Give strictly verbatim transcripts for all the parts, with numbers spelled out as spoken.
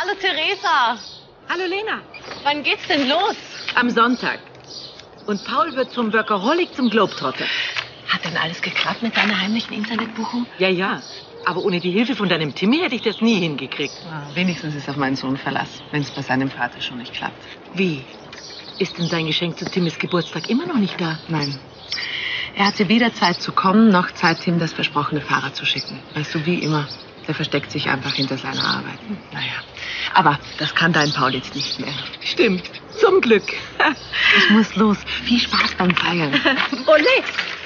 Hallo Theresa. Hallo Lena. Wann geht's denn los? Am Sonntag. Und Paul wird vom Workaholic zum Globetrotter. Hat denn alles geklappt mit deiner heimlichen Internetbuchung? Ja, ja. Aber ohne die Hilfe von deinem Timmy hätte ich das nie hingekriegt. Ah, wenigstens ist auf meinen Sohn Verlass, wenn es bei seinem Vater schon nicht klappt. Wie? Ist denn sein Geschenk zu Timmys Geburtstag immer noch nicht da? Nein. Er hatte weder Zeit zu kommen, noch Zeit, Tim das versprochene Fahrrad zu schicken. Weißt du, wie immer. Der versteckt sich einfach hinter seiner Arbeit. Hm, naja. Aber das kann dein Paul jetzt nicht mehr. Stimmt. Zum Glück. Ich muss los. Viel Spaß beim Feiern. Ole!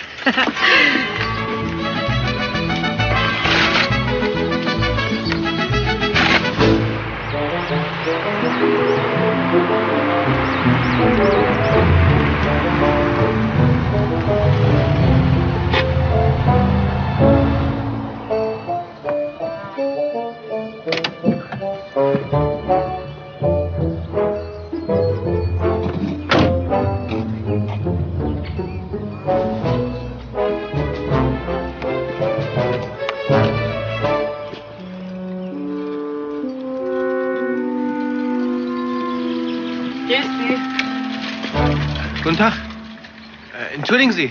Guten Tag. Äh, entschuldigen Sie.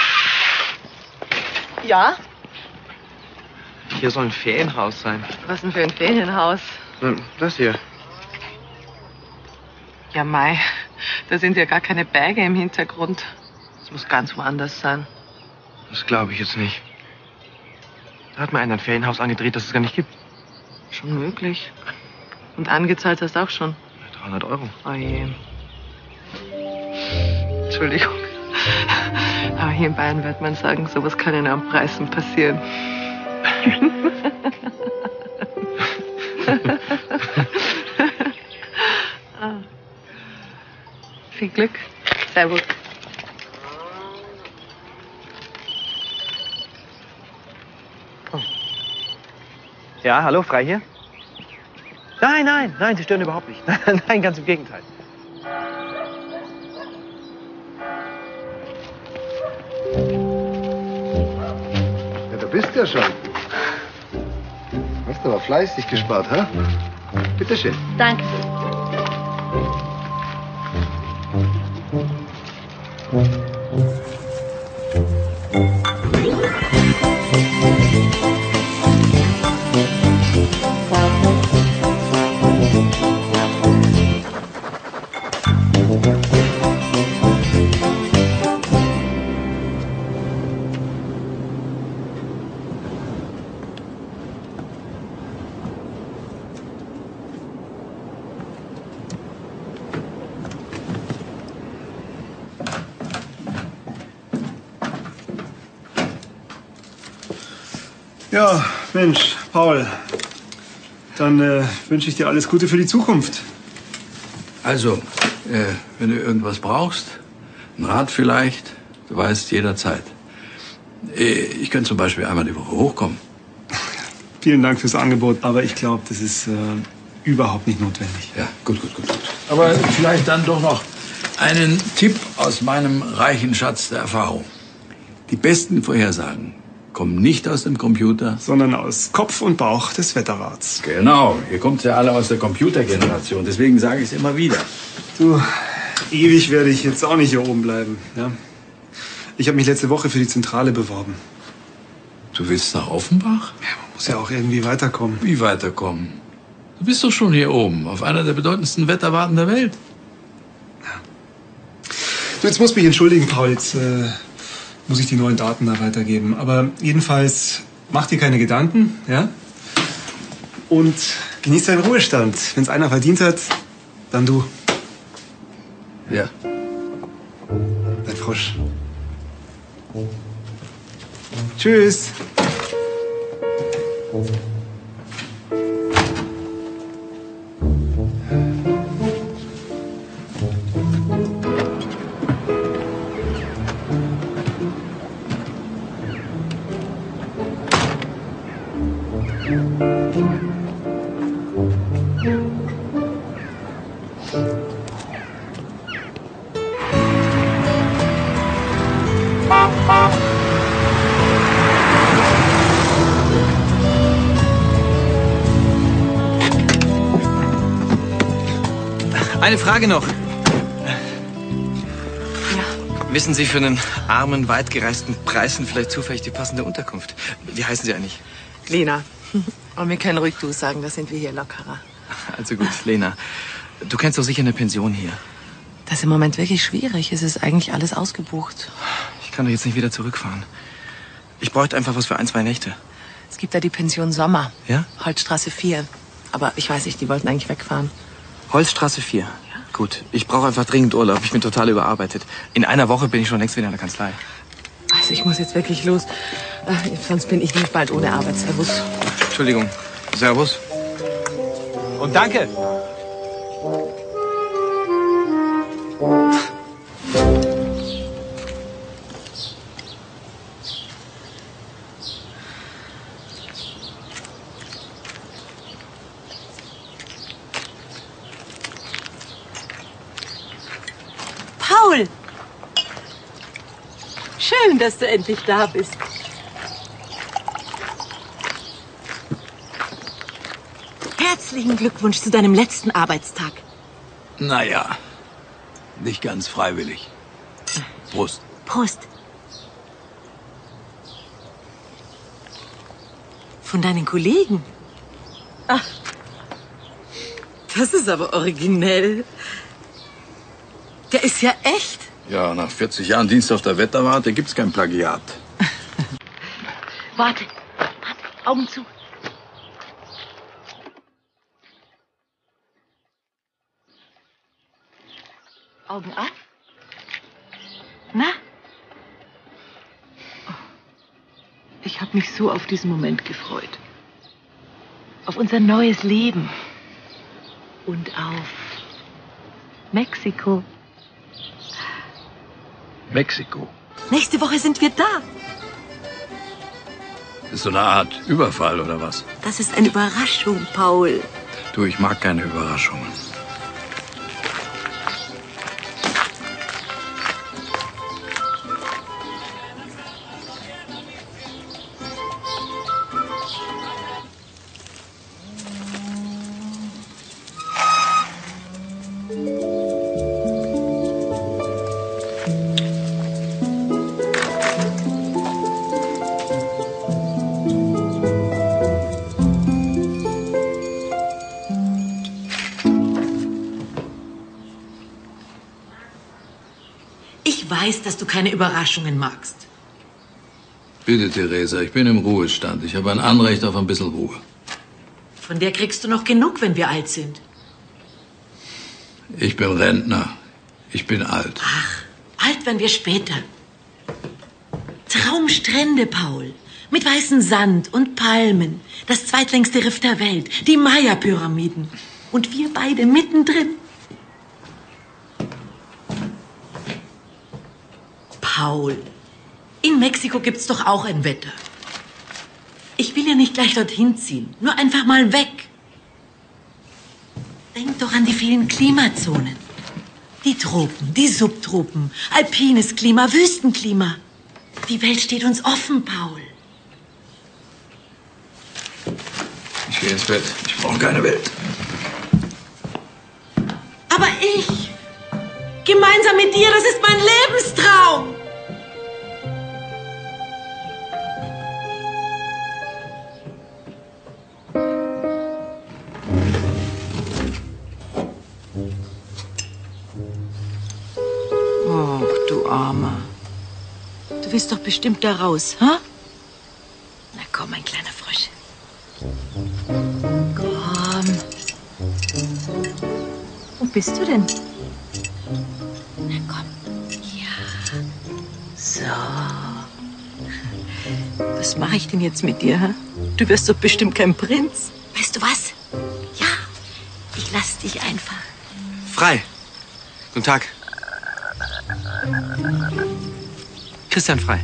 Ja? Hier soll ein Ferienhaus sein. Was denn für ein Ferienhaus? Das hier. Ja, Mai. Da sind ja gar keine Berge im Hintergrund. Das muss ganz woanders sein. Das glaube ich jetzt nicht. Da hat mir einer ein Ferienhaus angedreht, das es gar nicht gibt. Schon möglich. Und angezahlt hast auch schon. dreihundert Euro. Oh je. Entschuldigung. Aber hier in Bayern wird man sagen, sowas kann in einem Preisen passieren. ah. Viel Glück. Servus. Oh. Ja, hallo, frei hier? Nein, nein, nein, Sie stören überhaupt nicht. Nein, ganz im Gegenteil. Ja, du bist ja schon. Hast aber fleißig gespart, hä? Bitte schön. Danke. Ja, Mensch, Paul, dann äh, wünsche ich dir alles Gute für die Zukunft. Also, äh, wenn du irgendwas brauchst, ein Rat vielleicht, du weißt jederzeit. Äh, ich könnte zum Beispiel einmal die Woche hochkommen. Vielen Dank fürs Angebot, aber ich glaube, das ist äh, überhaupt nicht notwendig. Ja, gut, gut, gut, gut. Aber vielleicht dann doch noch einen Tipp aus meinem reichen Schatz der Erfahrung. Die besten Vorhersagen kommen nicht aus dem Computer, sondern aus Kopf und Bauch des Wetterrats. Genau, ihr kommt ja alle aus der Computergeneration, deswegen sage ich es immer wieder. Du, ewig werde ich jetzt auch nicht hier oben bleiben. Ja? Ich habe mich letzte Woche für die Zentrale beworben. Du willst nach Offenbach? Ja, man muss ja auch irgendwie weiterkommen. Wie weiterkommen? Du bist doch schon hier oben, auf einer der bedeutendsten Wetterwarten der Welt. Ja. Du, jetzt musst du mich entschuldigen, Paul, jetzt äh, muss ich die neuen Daten da weitergeben. Aber jedenfalls, mach dir keine Gedanken, ja? Und genieß deinen Ruhestand. Wenn es einer verdient hat, dann du. Ja. Dein Frosch. Tschüss. Eine Frage noch. Ja. Wissen Sie für einen armen, weit gereisten Preisen vielleicht zufällig die passende Unterkunft? Wie heißen Sie eigentlich? Lena. Und wir können ruhig du sagen, da sind wir hier lockerer. Also gut, Lena. Du kennst doch sicher eine Pension hier. Das ist im Moment wirklich schwierig. Es ist eigentlich alles ausgebucht. Ich kann doch jetzt nicht wieder zurückfahren. Ich bräuchte einfach was für ein, zwei Nächte. Es gibt da die Pension Sommer. Ja? Holzstraße vier. Aber ich weiß nicht, die wollten eigentlich wegfahren. Holzstraße vier. Ja. Gut, ich brauche einfach dringend Urlaub. Ich bin total überarbeitet. In einer Woche bin ich schon längst wieder in der Kanzlei. Also ich muss jetzt wirklich los. Äh, sonst bin ich nicht bald ohne Arbeit. Servus. Entschuldigung. Servus. Und danke. Paul! Schön, dass du endlich da bist. Herzlichen Glückwunsch zu deinem letzten Arbeitstag. Naja, nicht ganz freiwillig. Prost. Prost. Von deinen Kollegen? Ach, das ist aber originell. Der ist ja echt. Ja, nach vierzig Jahren Dienst auf der Wetterwarte gibt's kein Plagiat. Warte, warte, Augen zu. Augen ab. Na? Ich habe mich so auf diesen Moment gefreut. Auf unser neues Leben. Und auf Mexiko. Mexiko. Nächste Woche sind wir da. Ist so eine Art Überfall oder was? Das ist eine Überraschung, Paul. Du, ich mag keine Überraschungen. Ich weiß, dass du keine Überraschungen magst. Bitte, Theresa, ich bin im Ruhestand. Ich habe ein Anrecht auf ein bisschen Ruhe. Von der kriegst du noch genug, wenn wir alt sind. Ich bin Rentner. Ich bin alt. Ach, alt werden wir später. Traumstrände, Paul. Mit weißem Sand und Palmen. Das zweitlängste Riff der Welt. Die Maya-Pyramiden. Und wir beide mittendrin. Paul, in Mexiko gibt's doch auch ein Wetter. Ich will ja nicht gleich dorthin ziehen. Nur einfach mal weg. Denk doch an die vielen Klimazonen. Die Tropen, die Subtropen, alpines Klima, Wüstenklima. Die Welt steht uns offen, Paul. Ich gehe ins Bett. Ich brauche keine Welt. Aber ich, gemeinsam mit dir, das ist mein Lebenstraum. Oh, du Armer. Du willst doch bestimmt da raus, ha? Na komm, mein kleiner Frosch. Komm. Wo bist du denn? Na komm. Ja. So. Was mache ich denn jetzt mit dir, ha? Du wirst doch bestimmt kein Prinz. Weißt du was? Ja, ich lass dich einfach. Frei. Guten Tag. Christian Frei.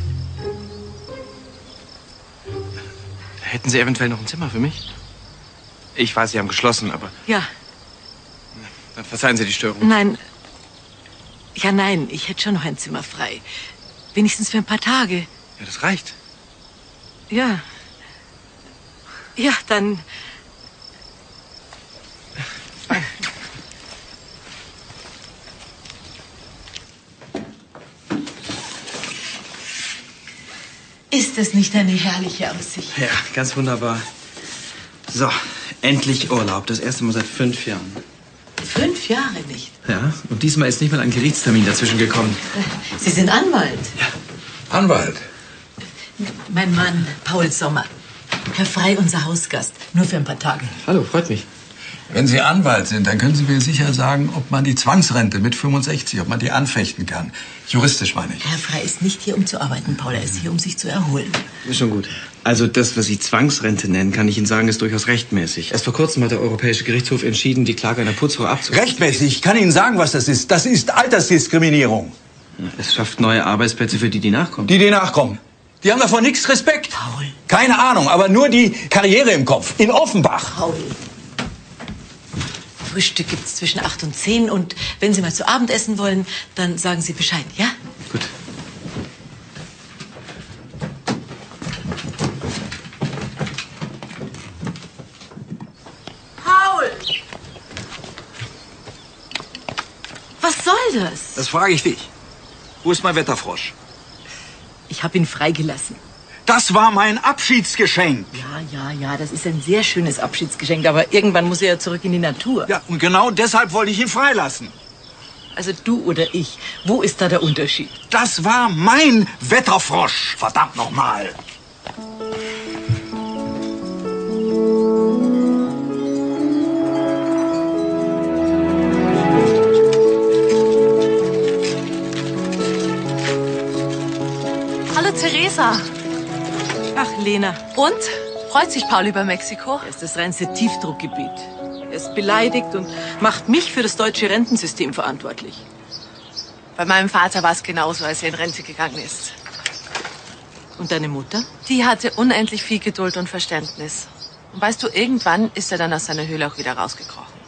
Hätten Sie eventuell noch ein Zimmer für mich? Ich weiß, Sie haben geschlossen, aber Ja, dann verzeihen Sie die Störung. nein. Ja, nein, ich hätte schon noch ein Zimmer frei. Wenigstens für ein paar Tage. Ja, das reicht. Ja. Ja, dann. Ist das nicht eine herrliche Aussicht? Ja, ganz wunderbar. So, endlich Urlaub. Das erste Mal seit fünf Jahren. Fünf Jahre nicht. Ja, und diesmal ist nicht mal ein Gerichtstermin dazwischen gekommen. Sie sind Anwalt. Ja. Anwalt. Mein Mann, Paul Sommer. Herr Frey, unser Hausgast. Nur für ein paar Tage. Hallo, freut mich. Wenn Sie Anwalt sind, dann können Sie mir sicher sagen, ob man die Zwangsrente mit fünfundsechzig, ob man die anfechten kann. Juristisch meine ich. Herr Frey ist nicht hier, um zu arbeiten, Paul. Er ist hier, um sich zu erholen. Ist schon gut. Also das, was Sie Zwangsrente nennen, kann ich Ihnen sagen, ist durchaus rechtmäßig. Erst vor kurzem hat der Europäische Gerichtshof entschieden, die Klage einer Putzfrau abzuweisen. Rechtmäßig? Ich kann Ihnen sagen, was das ist. Das ist Altersdiskriminierung. Es schafft neue Arbeitsplätze für die, die nachkommen. Die, die nachkommen. Die haben davon nichts Respekt. Paul. Keine Ahnung, aber nur die Karriere im Kopf. In Offenbach. Paul. Frühstück gibt's zwischen acht und zehn. Und wenn Sie mal zu Abend essen wollen, dann sagen Sie Bescheid, ja? Gut. Paul! Was soll das? Das frage ich dich. Wo ist mein Wetterfrosch? Ich habe ihn freigelassen. Das war mein Abschiedsgeschenk. Ja, ja, ja, das ist ein sehr schönes Abschiedsgeschenk. Aber irgendwann muss er ja zurück in die Natur. Ja, und genau deshalb wollte ich ihn freilassen. Also du oder ich, wo ist da der Unterschied? Das war mein Wetterfrosch. Verdammt nochmal. Hallo, Theresa. Ach, Lena. Und? Freut sich Paul über Mexiko? Er ist das reinste Tiefdruckgebiet. Er ist beleidigt und macht mich für das deutsche Rentensystem verantwortlich. Bei meinem Vater war es genauso, als er in Rente gegangen ist. Und deine Mutter? Die hatte unendlich viel Geduld und Verständnis. Und weißt du, irgendwann ist er dann aus seiner Höhle auch wieder rausgekrochen.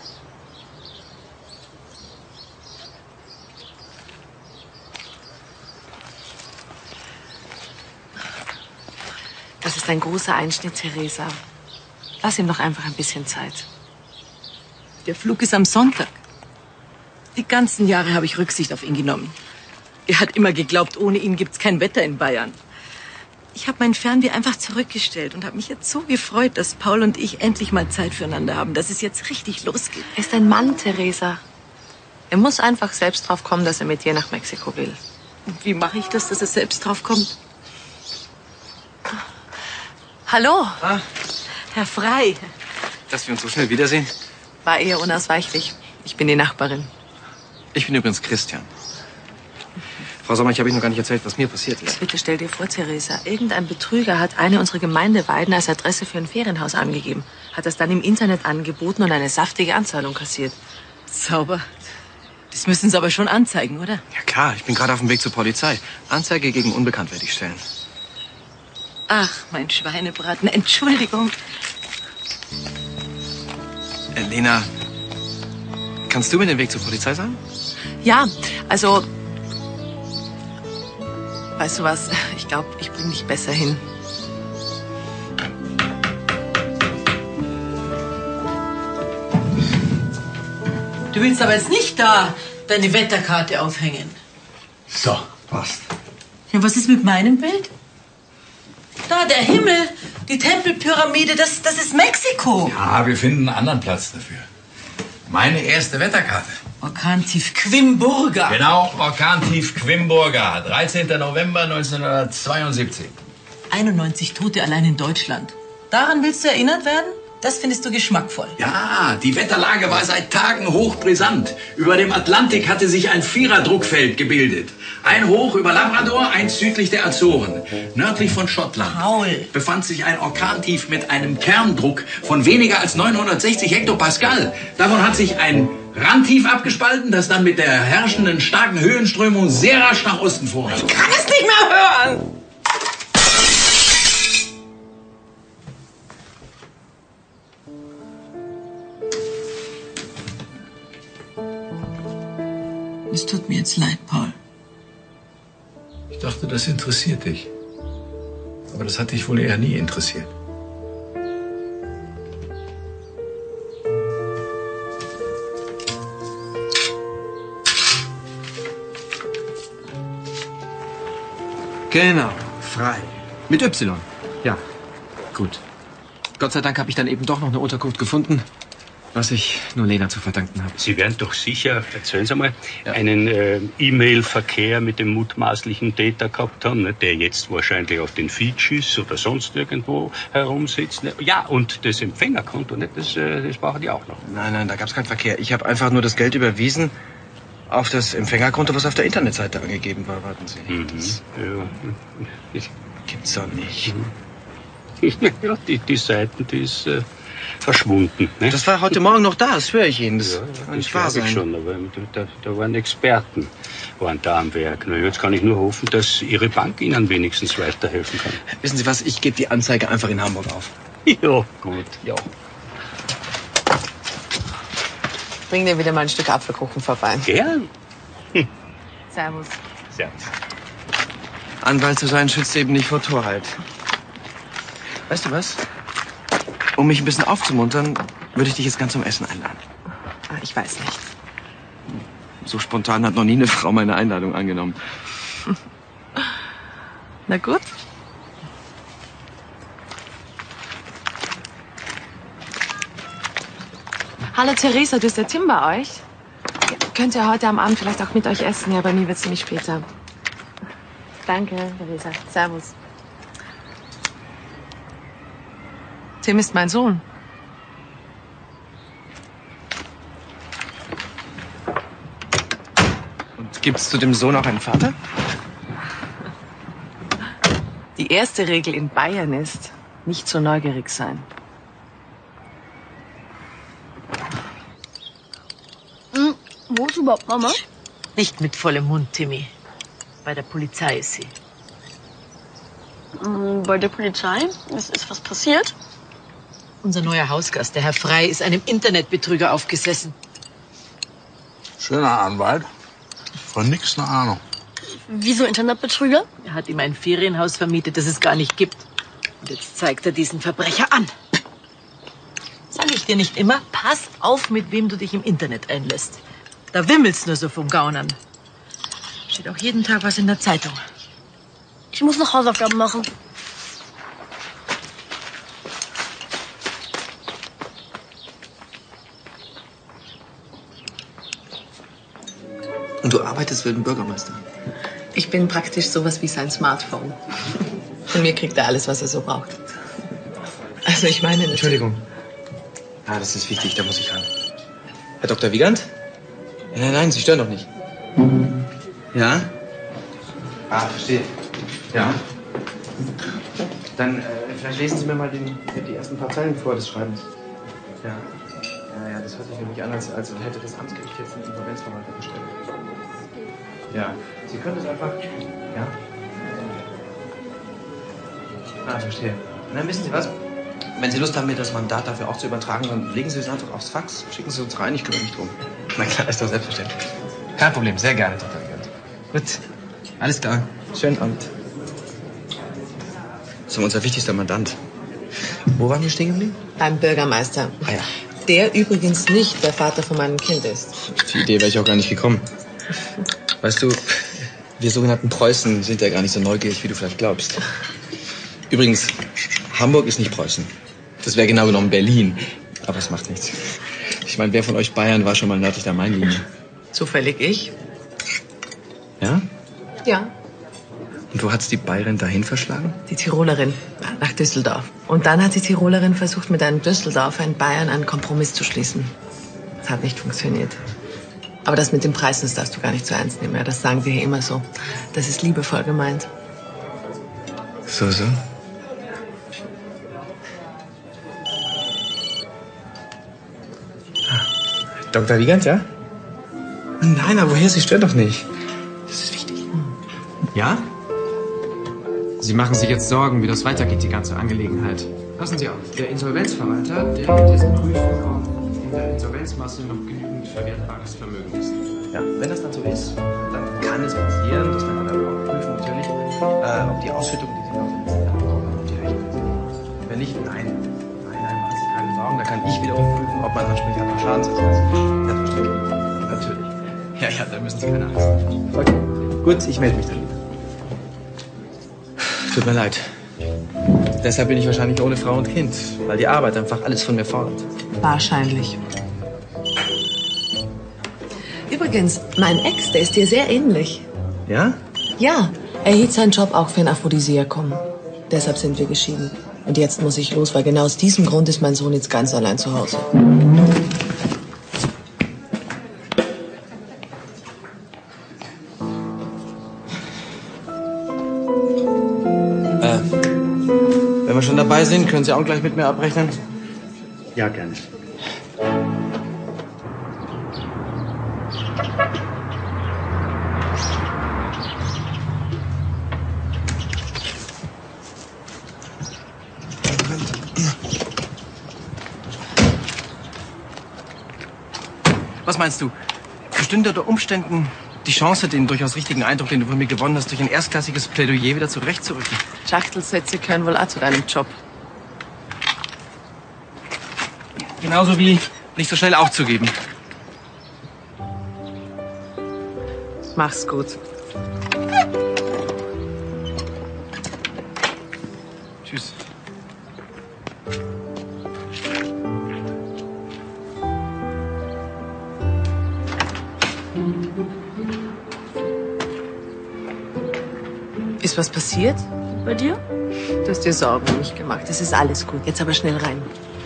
Das ist ein großer Einschnitt, Theresa. Lass ihm doch einfach ein bisschen Zeit. Der Flug ist am Sonntag. Die ganzen Jahre habe ich Rücksicht auf ihn genommen. Er hat immer geglaubt, ohne ihn gibt's kein Wetter in Bayern. Ich habe mein Fernweh einfach zurückgestellt und habe mich jetzt so gefreut, dass Paul und ich endlich mal Zeit füreinander haben, dass es jetzt richtig losgeht. Er ist ein Mann, Theresa. Er muss einfach selbst drauf kommen, dass er mit dir nach Mexiko will. Und wie mache ich das, dass er selbst drauf kommt? Hallo. Ah, Herr Frey. dass wir uns so schnell wiedersehen. War eher unausweichlich. Ich bin die Nachbarin. Ich bin übrigens Christian. Frau Sommer, ich habe Ihnen noch gar nicht erzählt, was mir passiert ist. Bitte stell dir vor, Theresa, irgendein Betrüger hat eine unserer Gemeindeweiden als Adresse für ein Ferienhaus angegeben, hat das dann im Internet angeboten und eine saftige Anzahlung kassiert. Sauber. Das müssen Sie aber schon anzeigen, oder? Ja klar, ich bin gerade auf dem Weg zur Polizei. Anzeige gegen Unbekannt werde ich stellen. Ach, mein Schweinebraten, Entschuldigung. Äh, Lena, kannst du mir den Weg zur Polizei sagen? Ja, also... Weißt du was? Ich glaube, ich bringe dich besser hin. Du willst aber jetzt nicht da deine Wetterkarte aufhängen. So, passt. Ja, was ist mit meinem Bild? Da, der Himmel, die Tempelpyramide, das, das ist Mexiko. Ja, wir finden einen anderen Platz dafür. Meine erste Wetterkarte. Orkantief Quimburga. Genau, Orkantief Quimburga, dreizehnten November neunzehnhundertzweiundsiebzig. einundneunzig Tote allein in Deutschland. Daran willst du erinnert werden? Das findest du geschmackvoll. Ja, die Wetterlage war seit Tagen hochbrisant. Über dem Atlantik hatte sich ein Viererdruckfeld gebildet. Ein hoch über Labrador, eins südlich der Azoren. Nördlich von Schottland Paul. befand sich ein Orkantief mit einem Kerndruck von weniger als neunhundertsechzig Hektopascal. Davon hat sich ein Randtief abgespalten, das dann mit der herrschenden starken Höhenströmung sehr rasch nach Osten fuhr. Ich kann es nicht mehr hören. Es tut mir jetzt leid, Paul. Ich dachte, das interessiert dich. Aber das hat dich wohl eher nie interessiert. Genau, frei. Mit Y? Ja. Gut. Gott sei Dank habe ich dann eben doch noch eine Unterkunft gefunden, was ich nur Lena zu verdanken habe. Sie werden doch sicher, erzählen Sie mal, Ja. einen äh, E-Mail-Verkehr mit dem mutmaßlichen Täter gehabt haben, ne, der jetzt wahrscheinlich auf den Fidschis oder sonst irgendwo herumsitzt. Ne? Ja, und das Empfängerkonto, ne, das, äh, das brauchen die auch noch. Nein, nein, da gab's keinen Verkehr. Ich habe einfach nur das Geld überwiesen auf das Empfängerkonto, was auf der Internetseite angegeben war. Warten Sie. Mhm. Das Ja. gibt's doch nicht. Ja, die, die Seiten, die ist äh, verschwunden. Ne? Das war heute Morgen noch da, das höre ich Ihnen. Das Ja, kann das nicht wahr glaube ich sein. schon, aber da, da waren Experten waren da am Werk. Na, jetzt kann ich nur hoffen, dass Ihre Bank Ihnen wenigstens weiterhelfen kann. Wissen Sie was, ich gebe die Anzeige einfach in Hamburg auf. Ja, gut. Ja. Bring dir wieder mal ein Stück Apfelkuchen vorbei. Gern. Servus. Servus. Anwalt zu sein schützt eben nicht vor Torheit. Weißt du was? Um mich ein bisschen aufzumuntern, würde ich dich jetzt ganz zum Essen einladen. Ah, ich weiß nicht. So spontan hat noch nie eine Frau meine Einladung angenommen. Na gut. Hallo Theresa, ist der Tim bei euch? Ja, könnt ihr heute am Abend vielleicht auch mit euch essen? Ja, bei mir wird's nämlich später. Danke, Theresa. Servus. Tim ist mein Sohn. Und gibt's zu dem Sohn auch einen Vater? Die erste Regel in Bayern ist, nicht so neugierig sein. Hm, wo ist überhaupt Mama? Nicht mit vollem Mund, Timmy. Bei der Polizei ist sie. Hm, bei der Polizei? Ist, ist was passiert? Unser neuer Hausgast, der Herr Frey, ist einem Internetbetrüger aufgesessen. Schöner Anwalt. Von nix eine Ahnung. Wieso Internetbetrüger? Er hat ihm ein Ferienhaus vermietet, das es gar nicht gibt. Und jetzt zeigt er diesen Verbrecher an. Sag ich dir nicht immer, pass auf, mit wem du dich im Internet einlässt. Da wimmelt's nur so vom Gaunern. Steht auch jeden Tag was in der Zeitung. Ich muss noch Hausaufgaben machen. Und du arbeitest für den Bürgermeister? Ich bin praktisch sowas wie sein Smartphone. Von mir kriegt er alles, was er so braucht. Also ich meine... Entschuldigung. Ah, das ist wichtig, da muss ich ran. Herr Doktor Wiegand? Nein, nein, Sie stören doch nicht. Ja? Ah, verstehe. Ja. Dann äh, vielleicht lesen Sie mir mal den, die ersten paar Zeilen vor des Schreibens. Ja. Ja, ja, das hört sich nämlich an, als, als hätte das Amtsgericht jetzt einen Insolvenzverwalter bestellt. Ja. Sie können es einfach... Ja? Ah, verstehe. Na, wissen Sie was? Wenn Sie Lust haben, mir das Mandat dafür auch zu übertragen, dann legen Sie es einfach aufs Fax. Schicken Sie uns rein, ich kümmere mich drum. Na klar, ist doch selbstverständlich. Kein Problem, sehr gerne, Doktor Wiegand. Gut, alles klar. Schönen Abend. Das ist unser wichtigster Mandant. Wo waren wir stehen geblieben? Beim Bürgermeister. Ah ja. Der übrigens nicht der Vater von meinem Kind ist. Auf die Idee wäre ich auch gar nicht gekommen. Weißt du, wir sogenannten Preußen sind ja gar nicht so neugierig, wie du vielleicht glaubst. Übrigens, Hamburg ist nicht Preußen. Das wäre genau genommen Berlin. Aber es macht nichts. Ich meine, wer von euch Bayern war schon mal nördlich der Mainlinie? Zufällig ich? Ja? Ja. Und wo hat's die Bayerin dahin verschlagen? Die Tirolerin nach Düsseldorf. Und dann hat die Tirolerin versucht, mit einem Düsseldorfer in Bayern einen Kompromiss zu schließen. Das hat nicht funktioniert. Aber das mit den Preisen, das darfst du gar nicht so ernst nehmen. Ja, das sagen wir hier immer so. Das ist liebevoll gemeint. So, so. Doktor Wiegand, ja? Nein, aber woher? Sie stört doch nicht. Das ist wichtig. Ja? Sie machen sich jetzt Sorgen, wie das weitergeht, die ganze Angelegenheit. Passen Sie auf, der Insolvenzverwalter, der wird jetzt prüfen, ob in der Insolvenzmasse noch genügend verwertbares Vermögen ist. Ja, wenn das dann so ist, dann kann es passieren, das werden wir dann auch prüfen natürlich, äh, ob die Ausschüttung, die Sie noch in den letzten Jahren bekommen haben, ob die rechtens sind. Wenn nicht, nein. Nein, nein, machen Sie keine Sorgen, da kann ich wiederum prüfen, ob man Ansprüche hat auf Schadensersatz. Selbstverständlich. Natürlich. Ja, ja, da müssen Sie keine Angst haben. Okay. Gut, ich melde mich dann wieder. Tut mir leid. Deshalb bin ich wahrscheinlich ohne Frau und Kind, weil die Arbeit einfach alles von mir fordert. Wahrscheinlich. Übrigens, mein Ex, der ist dir sehr ähnlich. Ja? Ja, er hielt seinen Job auch für ein Aphrodisiakum. Deshalb sind wir geschieden. Und jetzt muss ich los, weil genau aus diesem Grund ist mein Sohn jetzt ganz allein zu Hause. Äh, wenn wir schon dabei sind, können Sie auch gleich mit mir abrechnen? Ja, gerne. Was meinst du? Bestünde unter Umständen die Chance, den durchaus richtigen Eindruck, den du von mir gewonnen hast, durch ein erstklassiges Plädoyer wieder zurechtzurücken? Schachtelsätze gehören wohl auch zu deinem Job. Genauso wie nicht so schnell aufzugeben. Mach's gut. Tschüss. Ist was passiert? Bei dir? Du hast dir Sorgen um mich gemacht. Es ist alles gut. Jetzt aber schnell rein.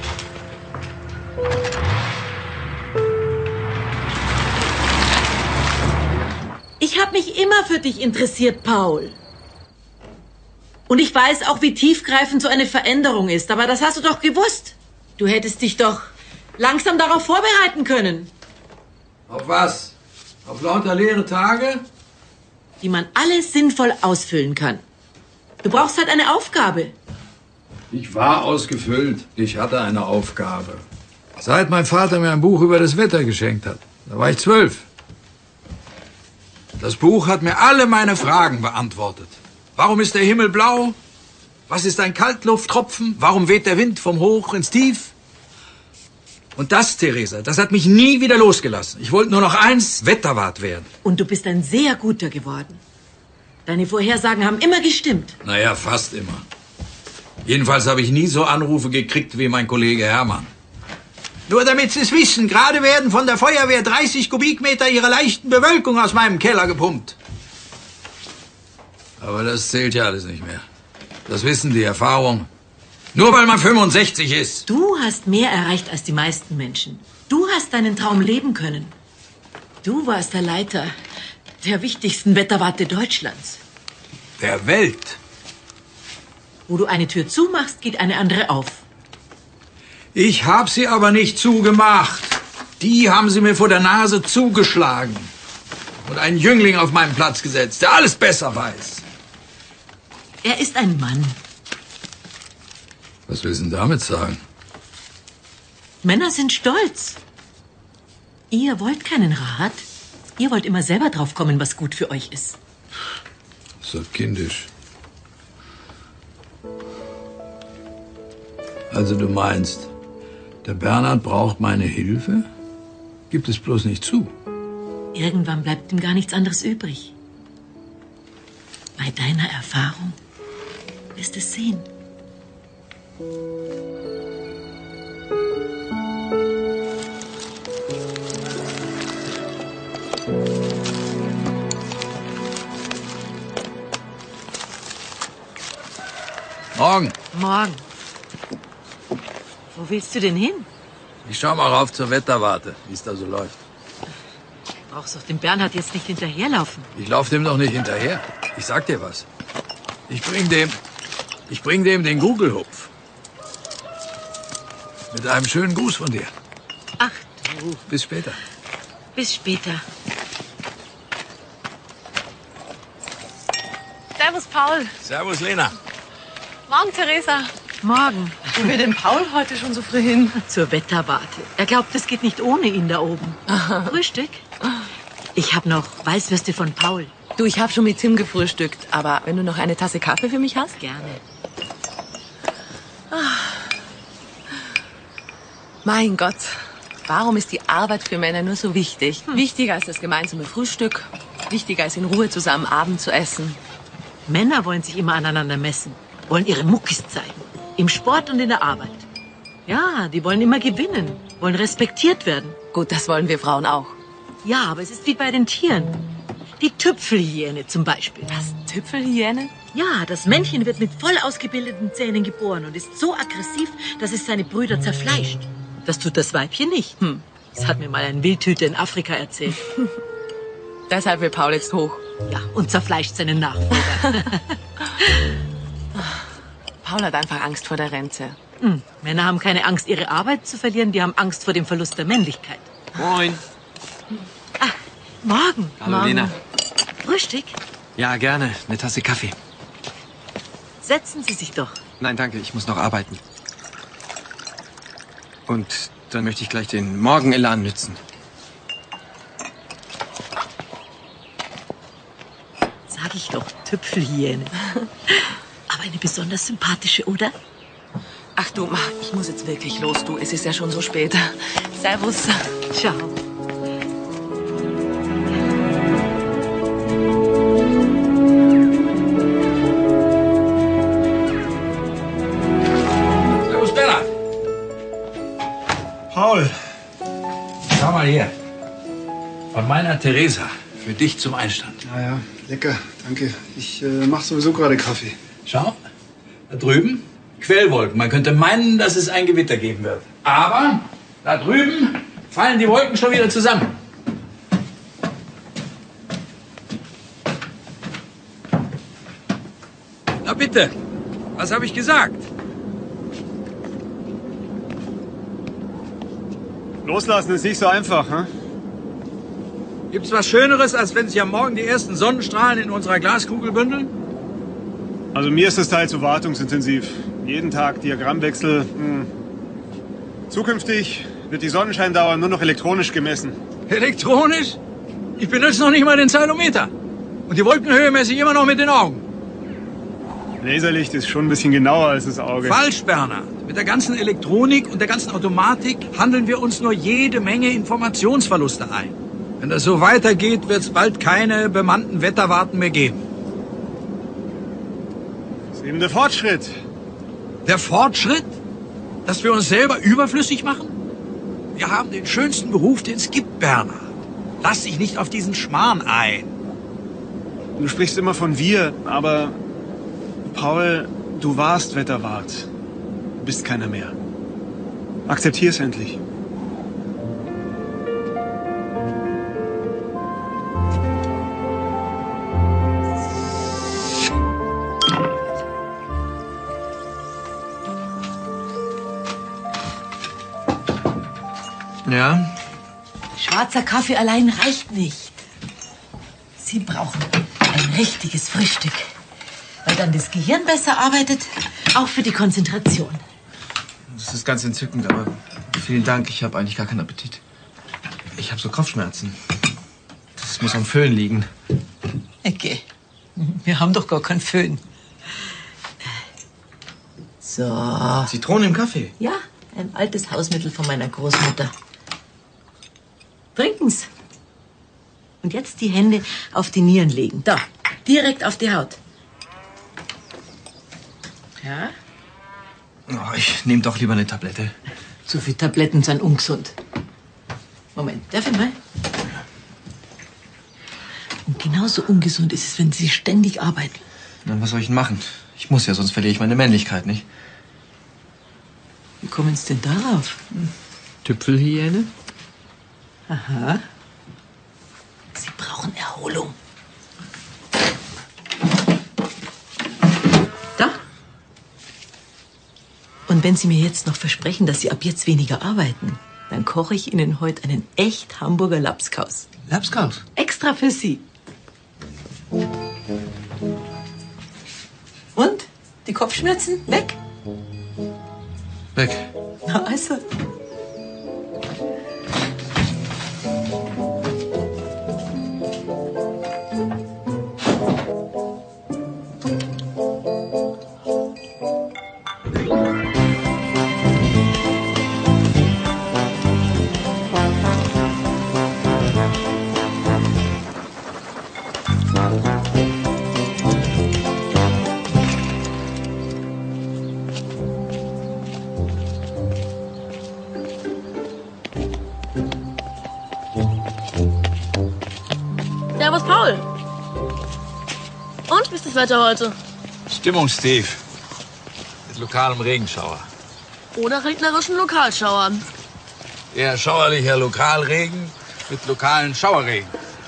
Ich habe mich immer für dich interessiert, Paul. Und ich weiß auch, wie tiefgreifend so eine Veränderung ist. Aber das hast du doch gewusst. Du hättest dich doch langsam darauf vorbereiten können. Auf was? Auf lauter leere Tage? Die man alles sinnvoll ausfüllen kann. Du brauchst halt eine Aufgabe. Ich war ausgefüllt. Ich hatte eine Aufgabe. Seit mein Vater mir ein Buch über das Wetter geschenkt hat. Da war ich zwölf. Das Buch hat mir alle meine Fragen beantwortet. Warum ist der Himmel blau? Was ist ein Kaltlufttropfen? Warum weht der Wind vom Hoch ins Tief? Und das, Theresa, das hat mich nie wieder losgelassen. Ich wollte nur noch eins, Wetterwart werden. Und du bist ein sehr guter geworden. Deine Vorhersagen haben immer gestimmt. Naja, fast immer. Jedenfalls habe ich nie so Anrufe gekriegt wie mein Kollege Hermann. Nur damit Sie es wissen, gerade werden von der Feuerwehr dreißig Kubikmeter ihrer leichten Bewölkung aus meinem Keller gepumpt. Aber das zählt ja alles nicht mehr. Das wissen die Erfahrung. Nur weil man fünfundsechzig ist. Du hast mehr erreicht als die meisten Menschen. Du hast deinen Traum leben können. Du warst der Leiter der wichtigsten Wetterwarte Deutschlands. Der Welt. Wo du eine Tür zumachst, geht eine andere auf. Ich hab sie aber nicht zugemacht. Die haben sie mir vor der Nase zugeschlagen. Und einen Jüngling auf meinen Platz gesetzt, der alles besser weiß. Er ist ein Mann. Was willst du denn damit sagen? Männer sind stolz. Ihr wollt keinen Rat. Ihr wollt immer selber drauf kommen, was gut für euch ist. So kindisch. Also du meinst, der Bernhard braucht meine Hilfe? Gibt es bloß nicht zu. Irgendwann bleibt ihm gar nichts anderes übrig. Bei deiner Erfahrung wirst es sehen. Morgen. Morgen. Wo willst du denn hin? Ich schau mal rauf zur Wetterwarte, wie es da so läuft. Du brauchst doch dem Bernhard jetzt nicht hinterherlaufen. Ich lauf dem doch nicht hinterher. Ich sag dir was. Ich bring dem, ich bring dem den Gugelhupf. Mit einem schönen Gruß von dir. Ach du. Bis später. Bis später. Servus, Paul. Servus, Lena. Morgen, Theresa. Morgen. Wo will denn Paul heute schon so früh hin? Zur Wetterwarte. Er glaubt, es geht nicht ohne ihn da oben. Frühstück? Ich habe noch Weißwürste von Paul. Du, ich habe schon mit Tim gefrühstückt. Aber wenn du noch eine Tasse Kaffee für mich hast? Gerne. Mein Gott, warum ist die Arbeit für Männer nur so wichtig? Hm. Wichtiger als das gemeinsame Frühstück, wichtiger als in Ruhe zusammen Abend zu essen. Männer wollen sich immer aneinander messen, wollen ihre Muckis zeigen. Im Sport und in der Arbeit. Ja, die wollen immer gewinnen, wollen respektiert werden. Gut, das wollen wir Frauen auch. Ja, aber es ist wie bei den Tieren. Die Tüpfelhyäne zum Beispiel. Was, Tüpfelhyäne? Ja, das Männchen wird mit voll ausgebildeten Zähnen geboren und ist so aggressiv, dass es seine Brüder zerfleischt. Das tut das Weibchen nicht. Hm. Das hat mir mal ein Wildhüter in Afrika erzählt. Deshalb will Paul jetzt hoch. Ja, und zerfleischt seinen Nachfolger. Paul hat einfach Angst vor der Rente. Hm. Männer haben keine Angst, ihre Arbeit zu verlieren. Die haben Angst vor dem Verlust der Männlichkeit. Moin. Ah, morgen. Hallo, morgen. Lena. Frühstück? Ja, gerne. Eine Tasse Kaffee. Setzen Sie sich doch. Nein, danke. Ich muss noch arbeiten. Und dann möchte ich gleich den Morgenelan nützen. Sag ich doch, Tüpfelhyäne. Aber eine besonders sympathische, oder? Ach du, Ma, ich muss jetzt wirklich los, du. Es ist ja schon so spät. Servus. Ciao. Servus, Bernhard. Paul. Schau mal hier. Von meiner Theresa. Für dich zum Einstand. Ja, ja, lecker, danke. Ich äh, mache sowieso gerade Kaffee. Schau, da drüben Quellwolken. Man könnte meinen, dass es ein Gewitter geben wird. Aber da drüben fallen die Wolken schon wieder zusammen. Na bitte, was habe ich gesagt? Loslassen ist nicht so einfach, hm? Gibt's was Schöneres, als wenn sich am Morgen die ersten Sonnenstrahlen in unserer Glaskugel bündeln? Also mir ist das Teil zu wartungsintensiv. Jeden Tag Diagrammwechsel. Hm. Zukünftig wird die Sonnenscheindauer nur noch elektronisch gemessen. Elektronisch? Ich benutze noch nicht mal den Zeilometer. Und die Wolkenhöhe messe ich immer noch mit den Augen. Laserlicht ist schon ein bisschen genauer als das Auge. Falsch, Bernhard. Mit der ganzen Elektronik und der ganzen Automatik handeln wir uns nur jede Menge Informationsverluste ein. Wenn das so weitergeht, wird es bald keine bemannten Wetterwarten mehr geben. Das ist eben der Fortschritt. Der Fortschritt? Dass wir uns selber überflüssig machen? Wir haben den schönsten Beruf, den es gibt, Bernhard. Lass dich nicht auf diesen Schmarrn ein. Du sprichst immer von wir, aber Paul, du warst Wetterwart. Du bist keiner mehr. Akzeptier's endlich. Ja? Schwarzer Kaffee allein reicht nicht. Sie brauchen ein richtiges Frühstück, weil dann das Gehirn besser arbeitet, auch für die Konzentration. Das ist ganz entzückend, aber vielen Dank, ich habe eigentlich gar keinen Appetit. Ich habe so Kopfschmerzen. Das muss am Föhn liegen. Okay, wir haben doch gar keinen Föhn. So. Zitrone im Kaffee? Ja, ein altes Hausmittel von meiner Großmutter. Trinken's. Und jetzt die Hände auf die Nieren legen. Da, direkt auf die Haut. Ja? Oh, ich nehme doch lieber eine Tablette. Zu viele Tabletten sind ungesund. Moment, darf ich mal? Und genauso ungesund ist es, wenn Sie ständig arbeiten. Na, was soll ich denn machen? Ich muss ja, sonst verliere ich meine Männlichkeit, nicht? Wie kommen Sie denn darauf? Tüpfelhyäne? Aha. Sie brauchen Erholung. Da. Und wenn Sie mir jetzt noch versprechen, dass Sie ab jetzt weniger arbeiten, dann koche ich Ihnen heute einen echt Hamburger Lapskaus. Lapskaus? Extra für Sie. Und? Die Kopfschmerzen? Weg? Weg. Na also. das Wetter heute? Stimmungstief. Mit lokalem Regenschauer. Oder regnerischen Lokalschauern. Eher schauerlicher Lokalregen mit lokalen Schauerregen.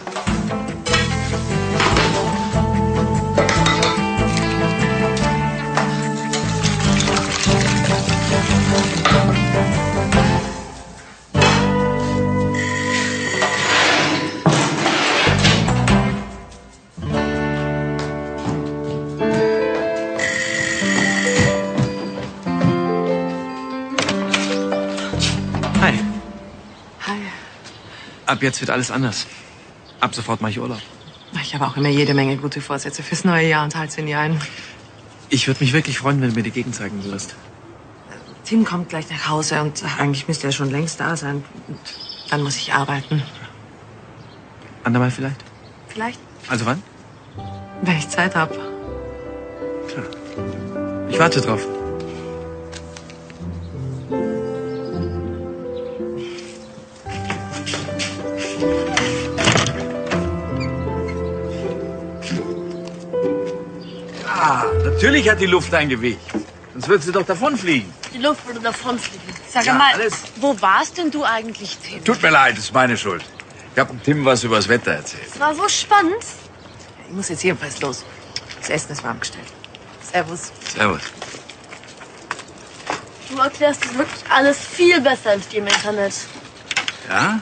Ab jetzt wird alles anders. Ab sofort mache ich Urlaub. Ich habe auch immer jede Menge gute Vorsätze fürs neue Jahr und halte sie nie ein. Ich würde mich wirklich freuen, wenn du mir die Gegend zeigen würdest. Tim kommt gleich nach Hause und eigentlich müsste er schon längst da sein. Und dann muss ich arbeiten. Andermal vielleicht? Vielleicht, Also wann? wenn ich Zeit habe. Klar. Ich warte drauf. Ah, natürlich hat die Luft ein Gewicht. Sonst würde sie doch davonfliegen. Die Luft würde davonfliegen. Sag Ja, mal, alles. wo warst denn du eigentlich, Tim? Tut mir leid, ist meine Schuld. Ich habe Tim was übers Wetter erzählt. Es war so spannend. Ich muss jetzt jedenfalls los. Das Essen ist warm gestellt. Servus. Servus. Du erklärst das wirklich alles viel besser als die im Internet. Ja?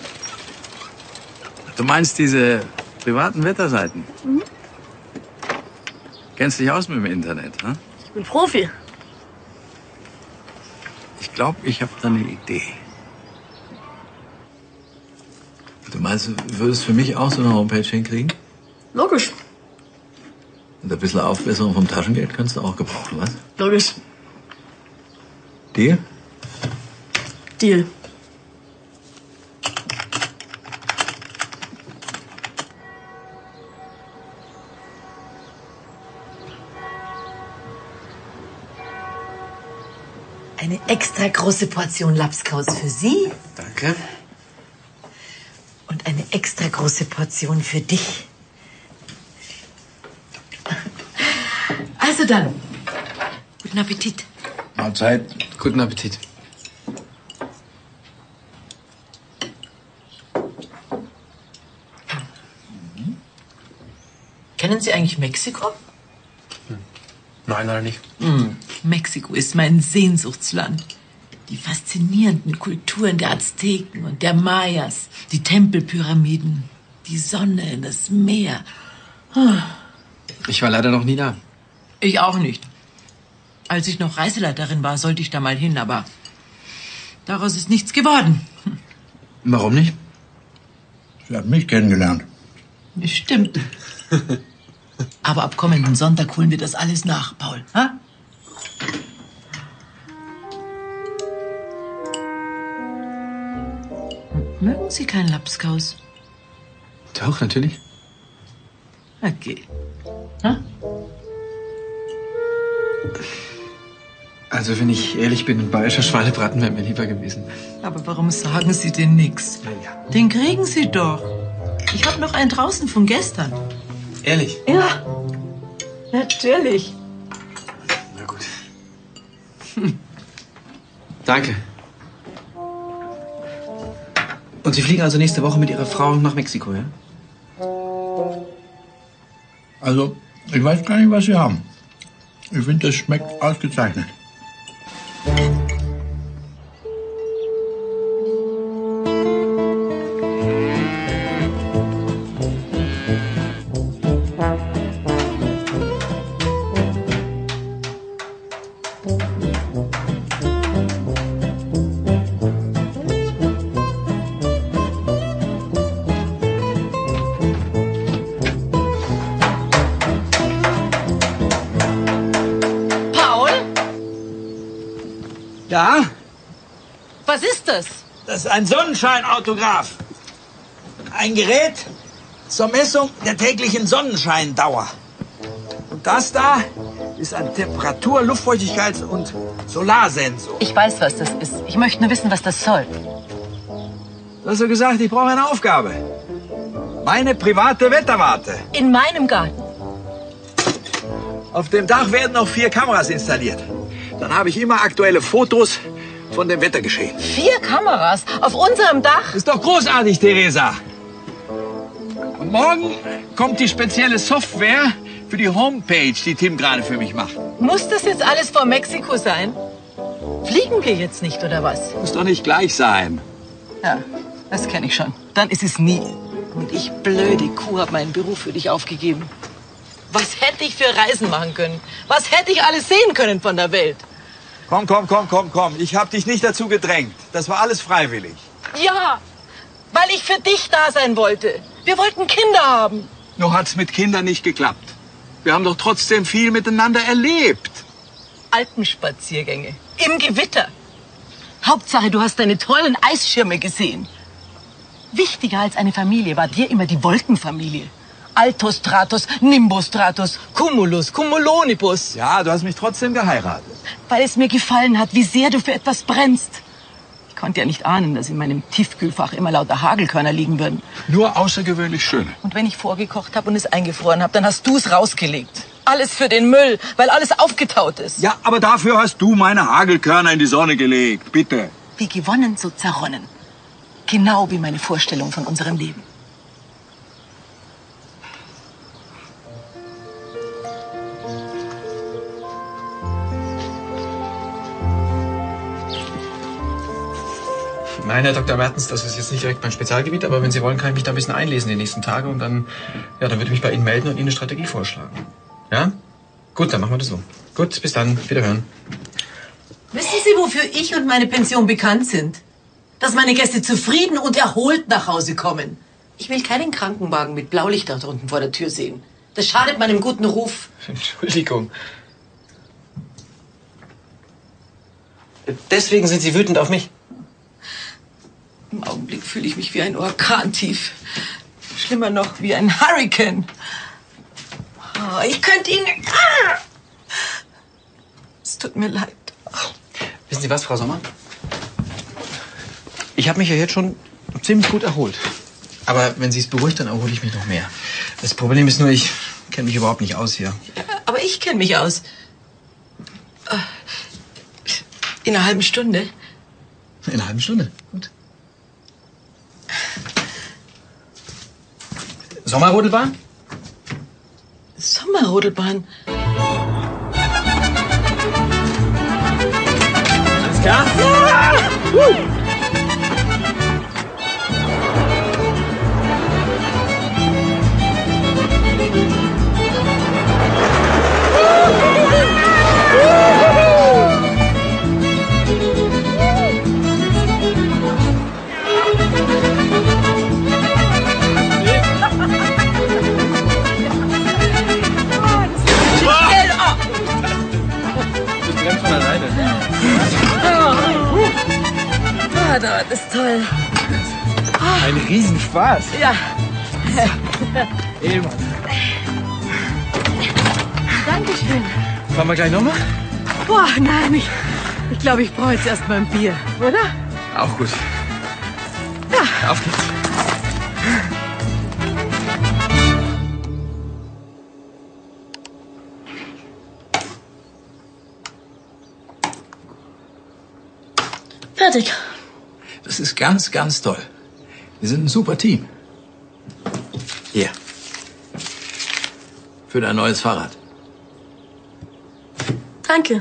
Du meinst diese privaten Wetterseiten? Mhm. Kennst dich aus mit dem Internet, hm? Ich bin Profi. Ich glaube, ich habe da eine Idee. Du meinst, du würdest für mich auch so eine Homepage hinkriegen? Logisch. Und ein bisschen Aufbesserung vom Taschengeld kannst du auch gebrauchen, was? Logisch. Deal? Deal. Eine extra große Portion Lapskaus für Sie Danke. und eine extra große Portion für dich. Also dann, guten Appetit. Mahlzeit. Guten Appetit. Kennen Sie eigentlich Mexiko? Nein, leider nicht. Mm. Mexiko ist mein Sehnsuchtsland. Die faszinierenden Kulturen der Azteken und der Mayas, die Tempelpyramiden, die Sonne, das Meer. Ah. Ich war leider noch nie da. Ich auch nicht. Als ich noch Reiseleiterin war, sollte ich da mal hin, aber daraus ist nichts geworden. Warum nicht? Sie hat mich kennengelernt. Stimmt. Aber ab kommenden Sonntag holen wir das alles nach, Paul. Ha? Mögen Sie keinen Lapskaus? Doch, natürlich. Okay. Ha? Also, wenn ich ehrlich bin, ein bayerischer Schweinebraten wäre mir lieber gewesen. Aber warum sagen Sie denn nix? Den kriegen Sie doch. Ich habe noch einen draußen von gestern. Ehrlich? Ja, natürlich. Na gut. Hm. Danke. Und Sie fliegen also nächste Woche mit Ihrer Frau nach Mexiko, ja? Also, ich weiß gar nicht, was Sie haben. Ich finde, das schmeckt ausgezeichnet. Ja? Was ist das? Das ist ein Sonnenscheinautograph. Ein Gerät zur Messung der täglichen Sonnenscheindauer. Und das da ist ein Temperatur-, Luftfeuchtigkeits- und Solarsensor. Ich weiß, was das ist. Ich möchte nur wissen, was das soll. Du hast so gesagt, ich brauche eine Aufgabe. Meine private Wetterwarte. In meinem Garten. Auf dem Dach werden noch vier Kameras installiert. Dann habe ich immer aktuelle Fotos von dem Wettergeschehen. Vier Kameras auf unserem Dach? Ist doch großartig, Theresa. Und morgen kommt die spezielle Software für die Homepage, die Tim gerade für mich macht. Muss das jetzt alles vor Mexiko sein? Fliegen wir jetzt nicht, oder was? Muss doch nicht gleich sein. Ja, das kenne ich schon. Dann ist es nie. Und ich, blöde Kuh, habe meinen Beruf für dich aufgegeben. Was hätte ich für Reisen machen können? Was hätte ich alles sehen können von der Welt? Komm, komm, komm, komm, komm. Ich habe dich nicht dazu gedrängt. Das war alles freiwillig. Ja, weil ich für dich da sein wollte. Wir wollten Kinder haben. Nur hat's mit Kindern nicht geklappt. Wir haben doch trotzdem viel miteinander erlebt. Alpenspaziergänge, im Gewitter. Hauptsache, du hast deine tollen Eisschirme gesehen. Wichtiger als eine Familie war dir immer die Wolkenfamilie. Altostratus, Nimbostratus, Cumulus, Cumulonibus. Ja, du hast mich trotzdem geheiratet. Weil es mir gefallen hat, wie sehr du für etwas brennst. Ich konnte ja nicht ahnen, dass in meinem Tiefkühlfach immer lauter Hagelkörner liegen würden. Nur außergewöhnlich schöne. Und wenn ich vorgekocht habe und es eingefroren habe, dann hast du es rausgelegt. Alles für den Müll, weil alles aufgetaut ist. Ja, aber dafür hast du meine Hagelkörner in die Sonne gelegt. Bitte. Wie gewonnen, so zerronnen. Genau wie meine Vorstellung von unserem Leben. Nein, Herr Doktor Mertens, das ist jetzt nicht direkt mein Spezialgebiet, aber wenn Sie wollen, kann ich mich da ein bisschen einlesen die nächsten Tage und dann, ja, dann würde ich mich bei Ihnen melden und Ihnen eine Strategie vorschlagen. Ja? Gut, dann machen wir das so. Gut, bis dann. Wiederhören. Wissen Sie, wofür ich und meine Pension bekannt sind? Dass meine Gäste zufrieden und erholt nach Hause kommen. Ich will keinen Krankenwagen mit Blaulicht da drunten vor der Tür sehen. Das schadet meinem guten Ruf. Entschuldigung. Deswegen sind Sie wütend auf mich? Im Augenblick fühle ich mich wie ein Orkantief. Schlimmer noch, wie ein Hurrikan. Oh, ich könnte Ihnen... Ah! Es tut mir leid. Wissen Sie was, Frau Sommer? Ich habe mich ja jetzt schon ziemlich gut erholt. Aber wenn Sie es beruhigt, dann erhole ich mich noch mehr. Das Problem ist nur, ich kenne mich überhaupt nicht aus hier. Aber ich kenne mich aus. In einer halben Stunde. In einer halben Stunde? Gut. Sommerrodelbahn? Sommerrodelbahn? Alles klar? Ja! Uh! Das ist toll. Ein Riesenspaß. Ja. Eben. Dankeschön. Fahren wir gleich nochmal? Boah, nein, ich, ich glaube, ich brauche jetzt erst mal ein Bier, oder? Auch gut. Ja. Auf geht's. Fertig. Das ist ganz, ganz toll. Wir sind ein super Team. Hier. Für dein neues Fahrrad. Danke.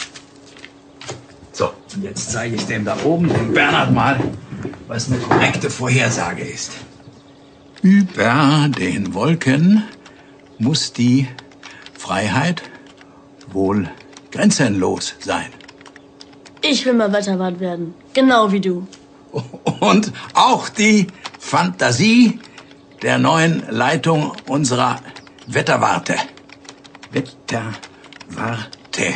So, und jetzt zeige ich dem da oben, dem Bernhard mal, was eine korrekte Vorhersage ist. Über den Wolken muss die Freiheit wohl grenzenlos sein. Ich will mal Wetterwart werden. Genau wie du. Und auch die Fantasie der neuen Leitung unserer Wetterwarte. Wetterwarte.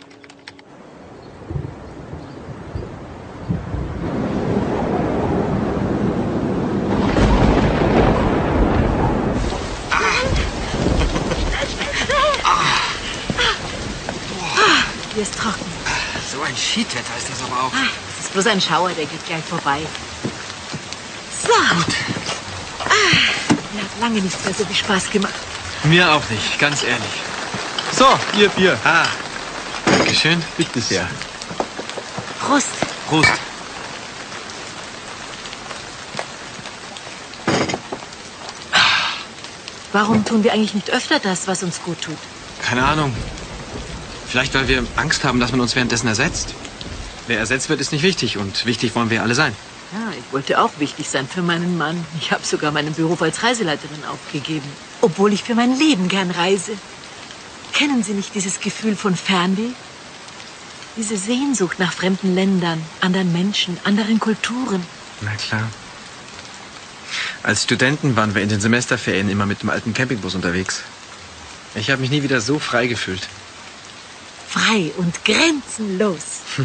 Hier ist trocken. So ein Schiedwetter ist das aber auch. Ah, das ist bloß ein Schauer, der geht gleich vorbei. So. Gut. Ah, mir hat lange nichts mehr so viel Spaß gemacht. Mir auch nicht, ganz ehrlich. So, Bier, Bier. Ah, Dankeschön. Bitte sehr. Prost. Prost. Warum tun wir eigentlich nicht öfter das, was uns gut tut? Keine Ahnung. Vielleicht, weil wir Angst haben, dass man uns währenddessen ersetzt. Wer ersetzt wird, ist nicht wichtig. Und wichtig wollen wir alle sein. Ja, ich wollte auch wichtig sein für meinen Mann. Ich habe sogar meinen Beruf als Reiseleiterin aufgegeben. Obwohl ich für mein Leben gern reise. Kennen Sie nicht dieses Gefühl von Fernweh? Diese Sehnsucht nach fremden Ländern, anderen Menschen, anderen Kulturen. Na klar. Als Studenten waren wir in den Semesterferien immer mit dem alten Campingbus unterwegs. Ich habe mich nie wieder so frei gefühlt. Frei und grenzenlos.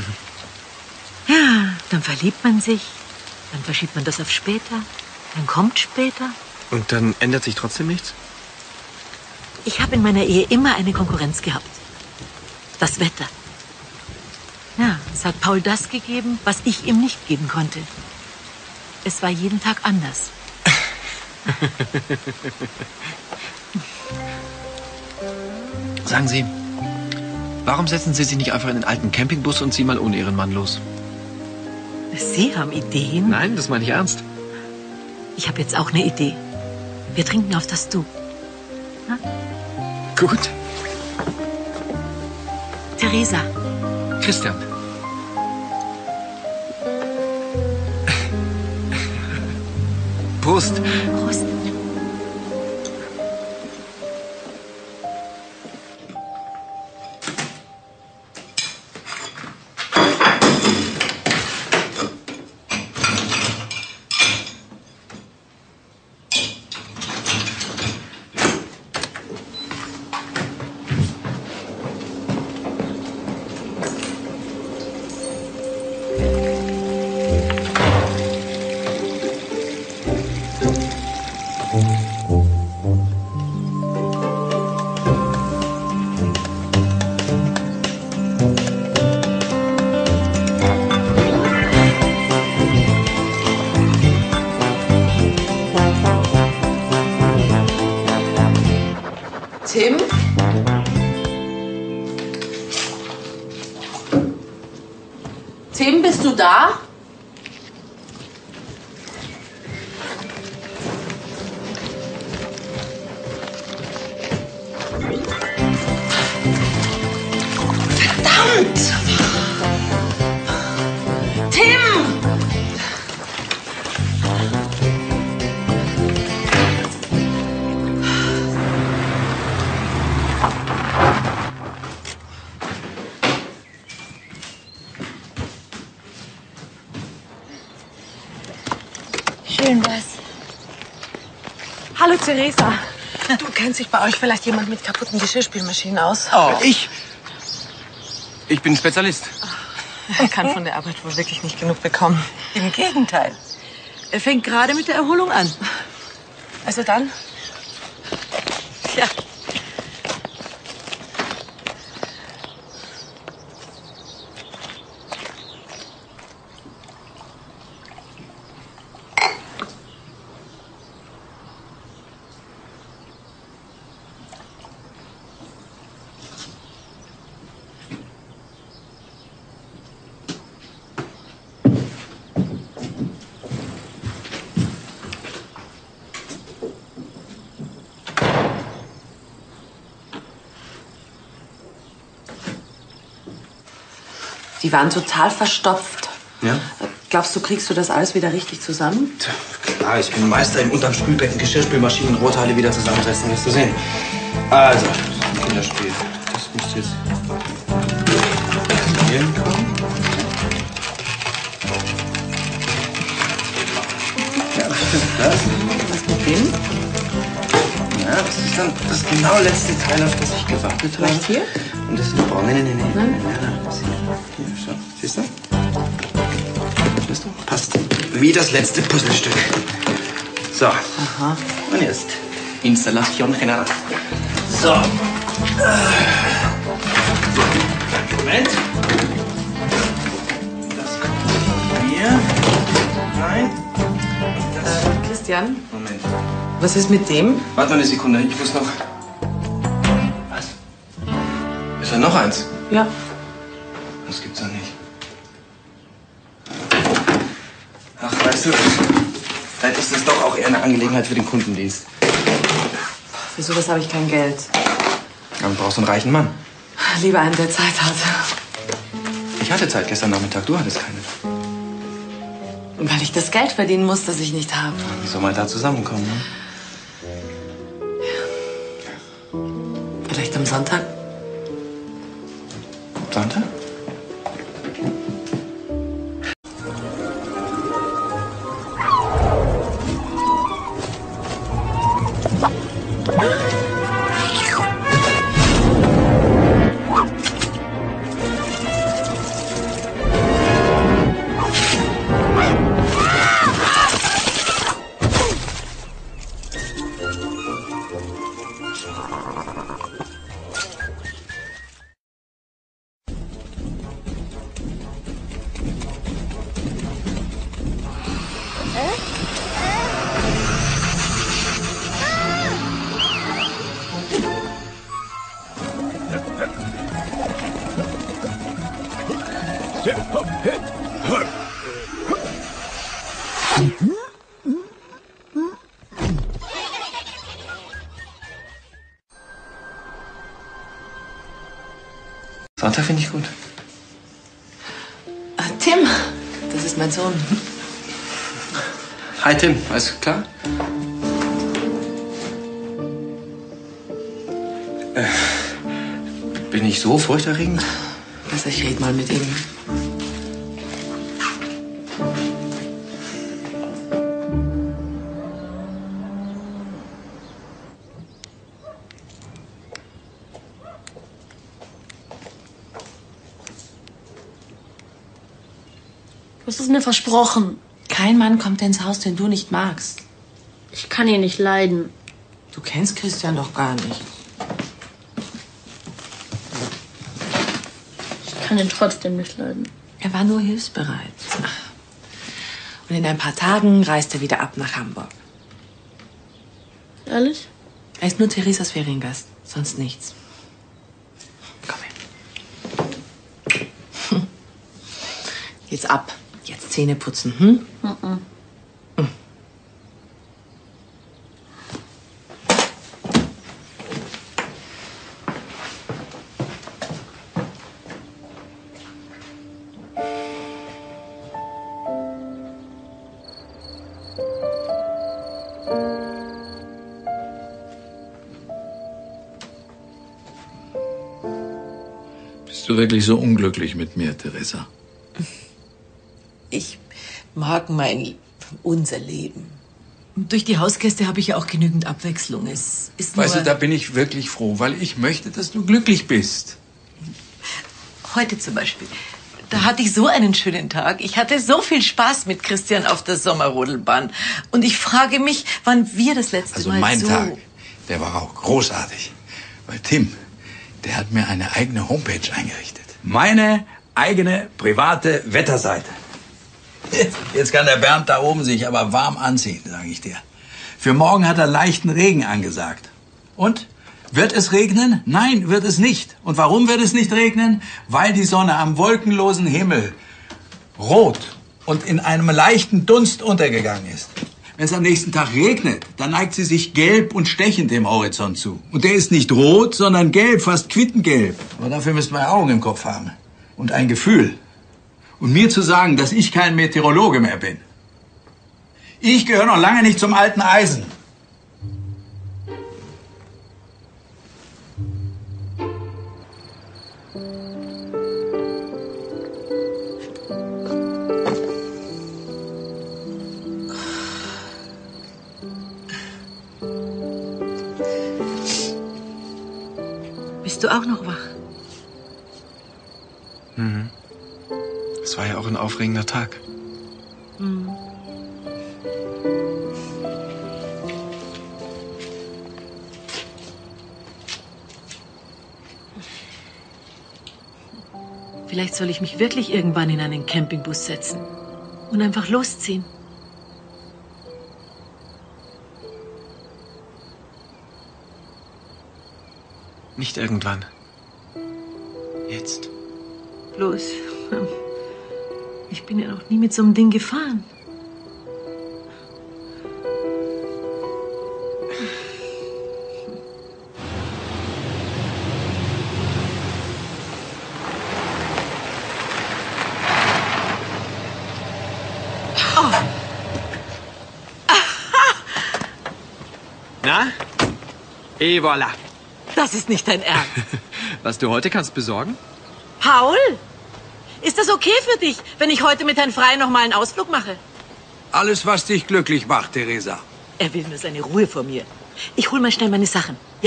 Ja, dann verliebt man sich, dann verschiebt man das auf später, dann kommt später. Und dann ändert sich trotzdem nichts? Ich habe in meiner Ehe immer eine Konkurrenz gehabt. Das Wetter. Ja, es hat Paul das gegeben, was ich ihm nicht geben konnte. Es war jeden Tag anders. Sagen Sie, warum setzen Sie sich nicht einfach in den alten Campingbus und ziehen mal ohne Ihren Mann los? Sie haben Ideen? Nein, das meine ich ernst. Ich habe jetzt auch eine Idee. Wir trinken auf das Du. Na? Gut. Theresa. Christian. Prost. Prost. Tim? Tim, bist du da? Verdammt! Tim! Schön was. Hallo, Theresa. Du, kennt sich bei euch vielleicht jemand mit kaputten Geschirrspülmaschinen aus? Oh, ich? Ich bin Spezialist. Er kann von der Arbeit wohl wirklich nicht genug bekommen. Im Gegenteil. Er fängt gerade mit der Erholung an. Also dann? Ja. Die waren total verstopft. Ja? Glaubst du, kriegst du das alles wieder richtig zusammen? Klar, ich bin Meister im unterm Spülbecken Geschirrspülmaschinen, Rohteile wieder zusammensetzen, wirst du sehen. Also, das Kinderspiel. Das müsste jetzt hier hinkommen. Ja, was ist das? Was mit dem? Ja, das ist dann das genau letzte Teil, auf das ich gewartet habe. Vielleicht hier? Und das ist oh, nee, nee, nee, nee. Nein? Nein, nein, das hier. Hier, schau. Siehst du? Siehst du? Passt. Wie das letzte Puzzlestück. So. Aha. Und jetzt Installation General. So. Moment. Das kommt hier rein. Das. Äh, Christian? Moment. Was ist mit dem? Warte mal eine Sekunde, ich muss noch. Was? Mutter, noch eins? Ja. Das gibt's doch nicht. Ach, weißt du, vielleicht ist das doch auch eher eine Angelegenheit für den Kundendienst. Für sowas habe ich kein Geld. Dann brauchst du einen reichen Mann. Lieber einen, der Zeit hat. Ich hatte Zeit gestern Nachmittag, du hattest keine. Weil ich das Geld verdienen muss, das ich nicht habe. Wie soll man da zusammenkommen, ne? Vielleicht am Sonntag? Sonntag? Sonntag finde ich gut. Ah, Tim, das ist mein Sohn. Hi Tim, alles klar? Äh, bin ich so furchterregend? Besser, ich rede mal mit ihm. Du hast es mir versprochen. Kein Mann kommt ins Haus, den du nicht magst. Ich kann ihn nicht leiden. Du kennst Christian doch gar nicht. Ich kann ihn trotzdem nicht leiden. Er war nur hilfsbereit. Und in ein paar Tagen reist er wieder ab nach Hamburg. Ehrlich? Er ist nur Theresas Feriengast, sonst nichts. Komm her. Jetzt ab. Jetzt Zähne putzen, hm? Mhm. Hm. Bist du wirklich so unglücklich mit mir, Theresa? Ich mag mein, unser Leben. Durch die Hausgäste habe ich ja auch genügend Abwechslung. Es ist nur Weißt du, da bin ich wirklich froh, weil ich möchte, dass du glücklich bist. heute zum Beispiel. Da hatte ich so einen schönen Tag. Ich hatte so viel Spaß mit Christian auf der Sommerrodelbahn. Und ich frage mich, wann wir das letzte Also Mal mein so... Tag, der war auch großartig. Weil Tim, der hat mir eine eigene Homepage eingerichtet. Meine eigene private Wetterseite. Jetzt kann der Bernd da oben sich aber warm anziehen, sage ich dir. Für morgen hat er leichten Regen angesagt. Und? Wird es regnen? Nein, wird es nicht. Und warum wird es nicht regnen? Weil die Sonne am wolkenlosen Himmel rot und in einem leichten Dunst untergegangen ist. Wenn es am nächsten Tag regnet, dann neigt sie sich gelb und stechend dem Horizont zu. Und der ist nicht rot, sondern gelb, fast quittengelb. Aber dafür müssten wir Augen im Kopf haben. Und ein Gefühl. Und mir zu sagen, dass ich kein Meteorologe mehr bin. Ich gehöre noch lange nicht zum alten Eisen. Bist du auch noch wach? Mhm. Es war ja auch ein aufregender Tag. Mhm. Vielleicht soll ich mich wirklich irgendwann in einen Campingbus setzen und einfach losziehen. Nicht irgendwann. Bloß, ich bin ja noch nie mit so einem Ding gefahren. Na? Et voilà. Das ist nicht dein Ernst. Was du heute kannst besorgen? Paul, ist das okay für dich, wenn ich heute mit Herrn Frey noch mal einen Ausflug mache? Alles, was dich glücklich macht, Theresa. Er will nur seine Ruhe vor mir. Ich hol mal schnell meine Sachen, ja?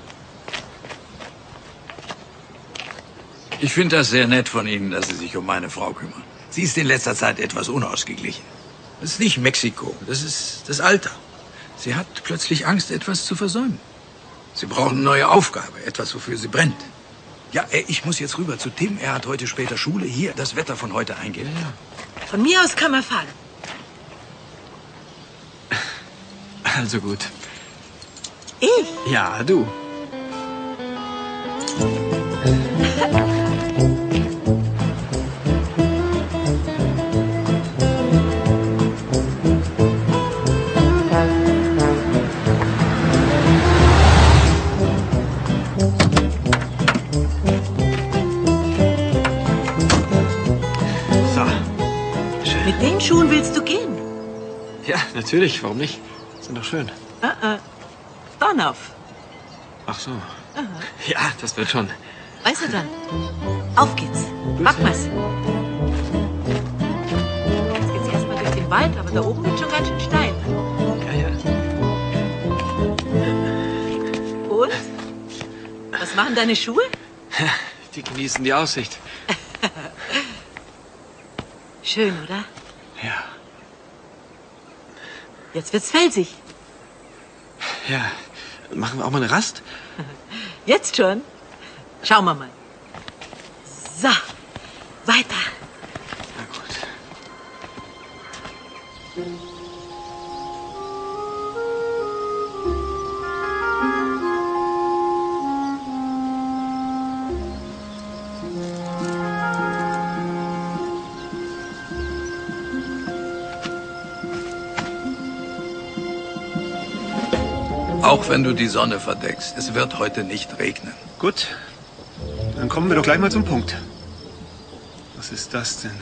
Ich finde das sehr nett von Ihnen, dass Sie sich um meine Frau kümmern. Sie ist in letzter Zeit etwas unausgeglichen. Das ist nicht Mexiko, das ist das Alter. Sie hat plötzlich Angst, etwas zu versäumen. Sie brauchen eine neue Aufgabe, etwas, wofür sie brennt. Ja, ich muss jetzt rüber zu Tim. Er hat heute später Schule. Hier, das Wetter von heute eingeben. Ja. Von mir aus kann man fahren. Also gut. Ich? Ja, du. Mit den Schuhen willst du gehen? Ja, natürlich. Warum nicht? Sind doch schön. Uh -uh. Dornauf. Ach so. Aha. Ja, das wird schon. Also dann. Auf geht's. Pack mal's. Jetzt geht's erstmal durch den Wald, aber da oben wird schon ganz schön steil. Ja, ja. Und? Was machen deine Schuhe? Die genießen die Aussicht. Schön, oder? Ja. Jetzt wird's felsig. Ja. Machen wir auch mal eine Rast? Jetzt schon? Schauen wir mal. So, weiter. Na gut. Auch wenn du die Sonne verdeckst, es wird heute nicht regnen. Gut, dann kommen wir doch gleich mal zum Punkt. Was ist das denn?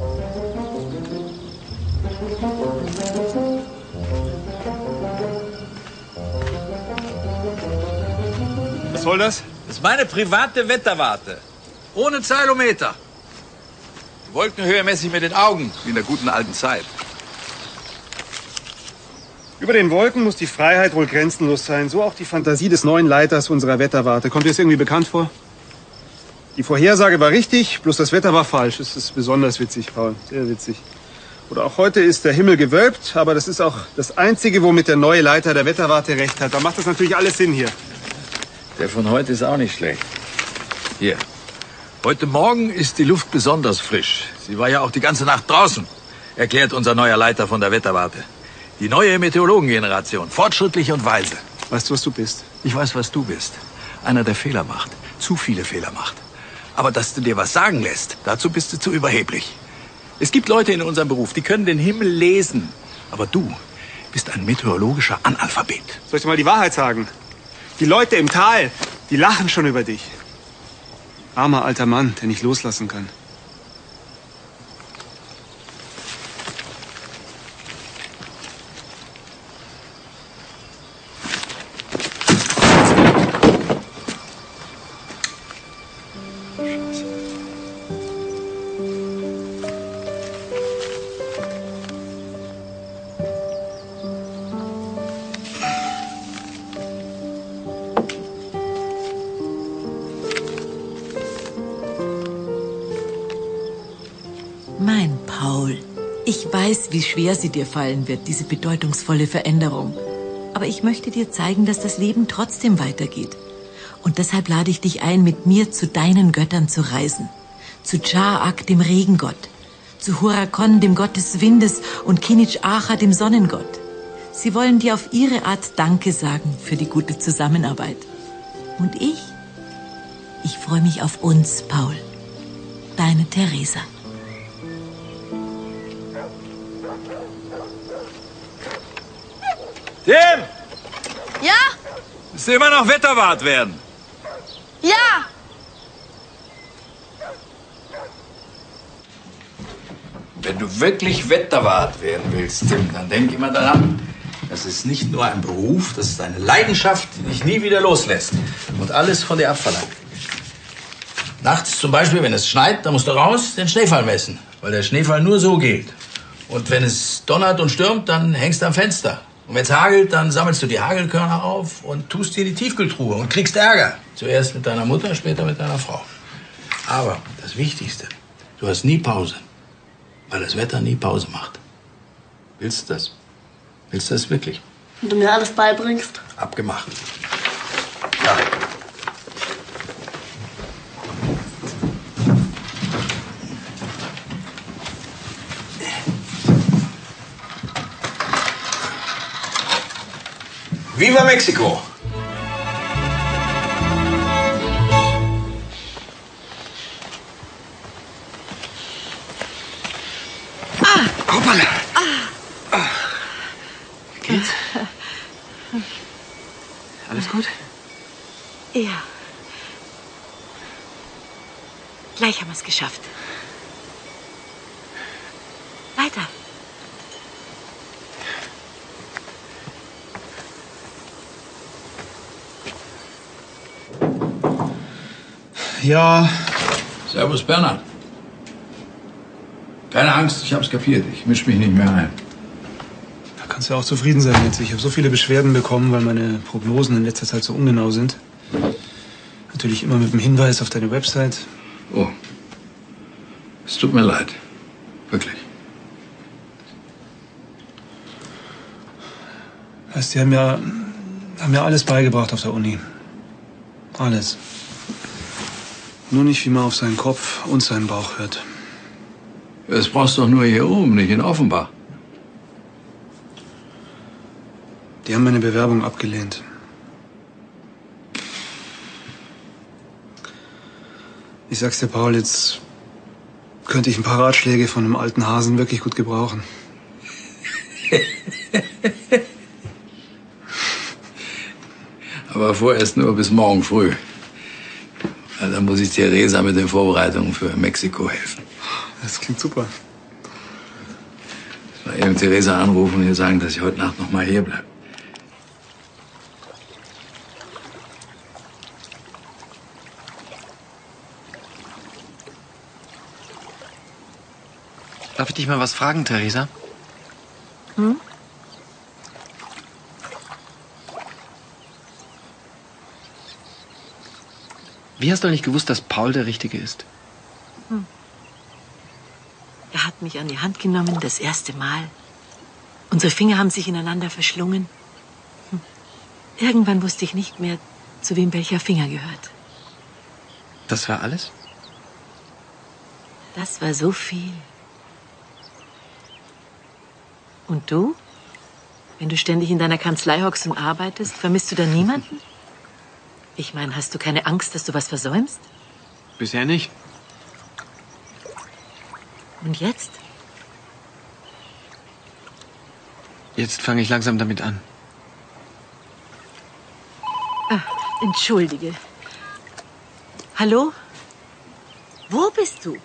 Was soll das? Das ist meine private Wetterwarte. Ohne Zeilometer. Die Wolkenhöhe messe ich mit den Augen, wie in der guten alten Zeit. Über den Wolken muss die Freiheit wohl grenzenlos sein. So auch die Fantasie des neuen Leiters unserer Wetterwarte. Kommt dir das irgendwie bekannt vor? Die Vorhersage war richtig, bloß das Wetter war falsch. Das ist besonders witzig, Paul. Sehr witzig. Oder auch heute ist der Himmel gewölbt, aber das ist auch das Einzige, womit der neue Leiter der Wetterwarte recht hat. Da macht das natürlich alles Sinn hier. Der von heute ist auch nicht schlecht. Hier. Heute Morgen ist die Luft besonders frisch. Sie war ja auch die ganze Nacht draußen, erklärt unser neuer Leiter von der Wetterwarte. Die neue Meteorologengeneration, fortschrittlich und weise. Weißt du, was du bist? Ich weiß, was du bist. Einer, der Fehler macht. Zu viele Fehler macht. Aber dass du dir was sagen lässt, dazu bist du zu überheblich. Es gibt Leute in unserem Beruf, die können den Himmel lesen. Aber du bist ein meteorologischer Analphabet. Soll ich dir mal die Wahrheit sagen? Die Leute im Tal, die lachen schon über dich. Armer alter Mann, der nicht loslassen kann. Mein Paul, ich weiß, wie schwer sie dir fallen wird, diese bedeutungsvolle Veränderung. Aber ich möchte dir zeigen, dass das Leben trotzdem weitergeht. Und deshalb lade ich dich ein, mit mir zu deinen Göttern zu reisen. Zu Cha'ak, dem Regengott. Zu Hurakon, dem Gott des Windes, und Kinich-Acha, dem Sonnengott. Sie wollen dir auf ihre Art Danke sagen für die gute Zusammenarbeit. Und ich? Ich freue mich auf uns, Paul. deine Theresa. Tim! Ja? Willst du immer noch Wetterwart werden? Ja! Wenn du wirklich Wetterwart werden willst, Tim, dann denk immer daran, das ist nicht nur ein Beruf, das ist eine Leidenschaft, die dich nie wieder loslässt und alles von dir abverlangt. Nachts zum Beispiel, wenn es schneit, dann musst du raus den Schneefall messen, weil der Schneefall nur so geht. Und wenn es donnert und stürmt, dann hängst du am Fenster. Und wenn es hagelt, dann sammelst du die Hagelkörner auf und tust dir die Tiefkühltruhe und kriegst Ärger. Zuerst mit deiner Mutter, später mit deiner Frau. Aber das Wichtigste, du hast nie Pause, weil das Wetter nie Pause macht. Willst du das? Willst du das wirklich? Wenn du mir alles beibringst. Abgemacht. Ja. Viva Mexico! Ah! Hoppala! Ah. Geht's? Alles gut? Ja. Gleich haben wir es geschafft. Weiter. Ja. Servus, Bernhard. Keine Angst, ich hab's kapiert. Ich misch mich nicht mehr ein. Da kannst du ja auch zufrieden sein jetzt. Ich habe so viele Beschwerden bekommen, weil meine Prognosen in letzter Zeit so ungenau sind. Natürlich immer mit dem Hinweis auf deine Website. Oh. Es tut mir leid. Wirklich. Weißt, die haben ja, haben ja alles beigebracht auf der Uni. Alles. Nur nicht, wie man auf seinen Kopf und seinen Bauch hört. Das brauchst du doch nur hier oben, nicht in Offenbach. Die haben meine Bewerbung abgelehnt. Ich sag's dir, Paul, jetzt könnte ich ein paar Ratschläge von einem alten Hasen wirklich gut gebrauchen. Aber vorerst nur bis morgen früh. Dann muss ich Theresa mit den Vorbereitungen für Mexiko helfen. Das klingt super. Ich will eben Theresa anrufen und ihr sagen, dass ich heute Nacht noch mal hier bleibe. Darf ich dich mal was fragen, Theresa? Hm? Wie hast du eigentlich gewusst, dass Paul der Richtige ist? Hm. Er hat mich an die Hand genommen, das erste Mal. Unsere Finger haben sich ineinander verschlungen. Hm. Irgendwann wusste ich nicht mehr, zu wem welcher Finger gehört. Das war alles? Das war so viel. Und du? Wenn du ständig in deiner Kanzlei hockst und arbeitest, vermisst du dann niemanden? Ich meine, hast du keine Angst, dass du was versäumst? Bisher nicht. Und jetzt? Jetzt fange ich langsam damit an. Ah, entschuldige. Hallo? Wo bist du?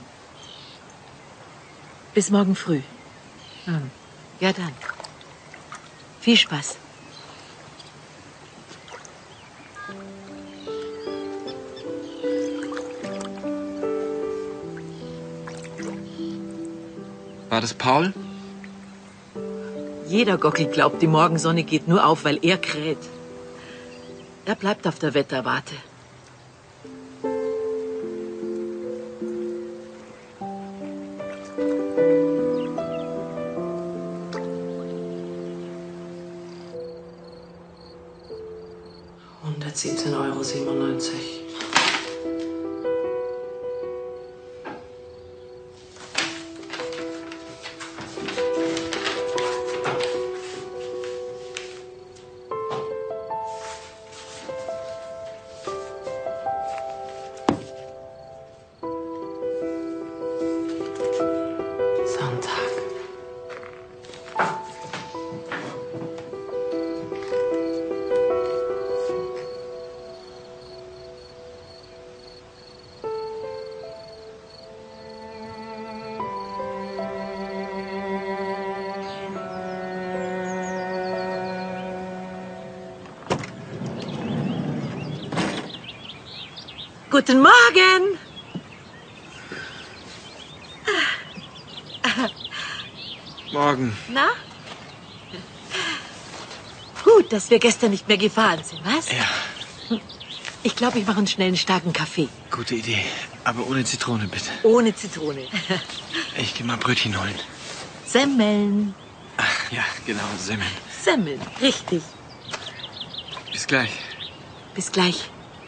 Bis morgen früh. Hm. Ja, dann. Viel Spaß. War das Paul? Jeder Gockel glaubt, die Morgensonne geht nur auf, weil er kräht. Er bleibt auf der Wetterwarte. hundertsiebzehn Euro siebenundneunzig. Guten Morgen. Morgen. Na? Gut, dass wir gestern nicht mehr gefahren sind, was? Ja. Ich glaube, ich mache einen schnellen, starken Kaffee. Gute Idee. Aber ohne Zitrone, bitte. Ohne Zitrone. Ich gehe mal Brötchen holen. Semmeln. Ach, ja, genau, Semmeln. Semmeln, richtig. Bis gleich. Bis gleich.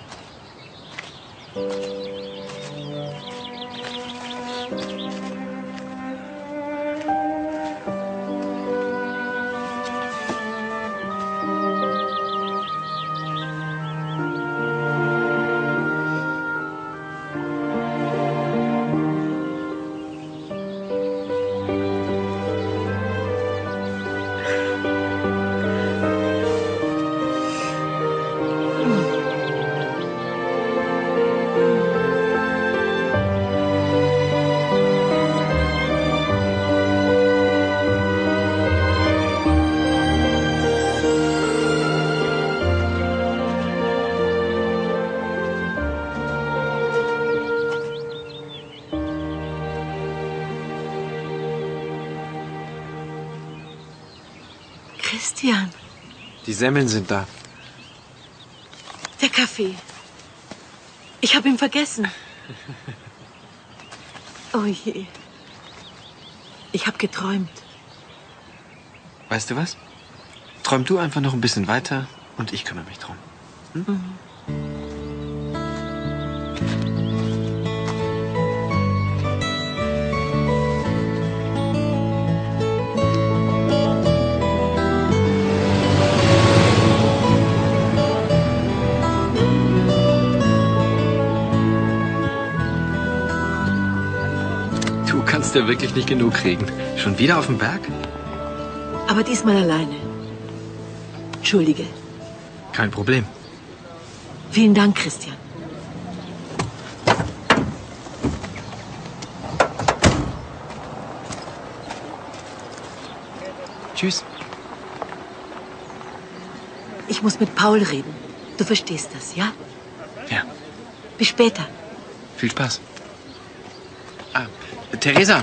Christian, Die Semmeln sind da. der Kaffee. Ich habe ihn vergessen. Oh je. Ich habe geträumt. Weißt du was? Träum du einfach noch ein bisschen weiter und ich kümmere mich drum. Hm? Mhm. Du kannst ja wirklich nicht genug kriegen. Schon wieder auf dem Berg? Aber diesmal alleine. Entschuldige. Kein Problem. Vielen Dank, Christian. Tschüss. Ich muss mit Paul reden. Du verstehst das, ja? Ja. Bis später. Viel Spaß. Ah, Theresa.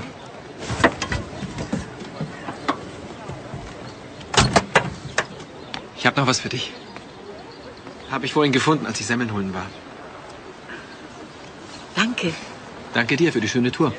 Ich habe noch was für dich. Habe ich vorhin gefunden, als ich Semmeln holen war. Danke. Danke dir für die schöne Tour.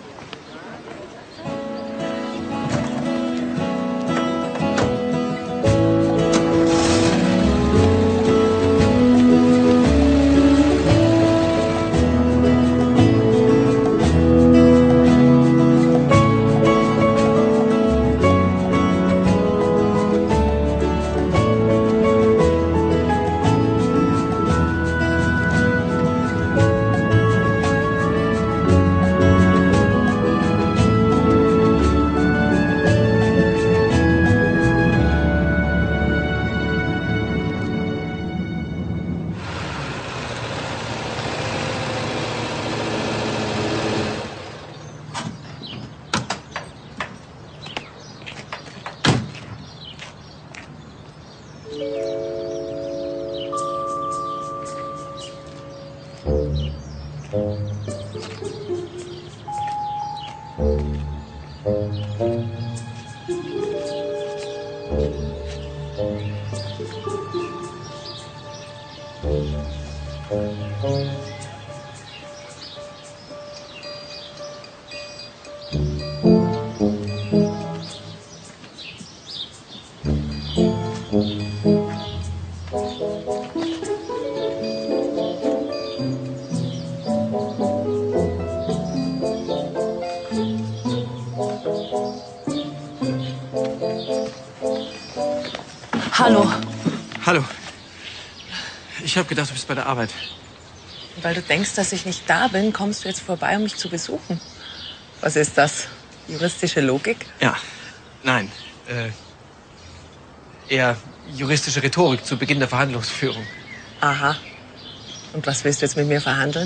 Hallo. Hallo. Ich habe gedacht, du bist bei der Arbeit. Weil du denkst, dass ich nicht da bin, kommst du jetzt vorbei, um mich zu besuchen. Was ist das? Juristische Logik? Ja. Nein. Äh, eher juristische Rhetorik zu Beginn der Verhandlungsführung. Aha. Und was willst du jetzt mit mir verhandeln?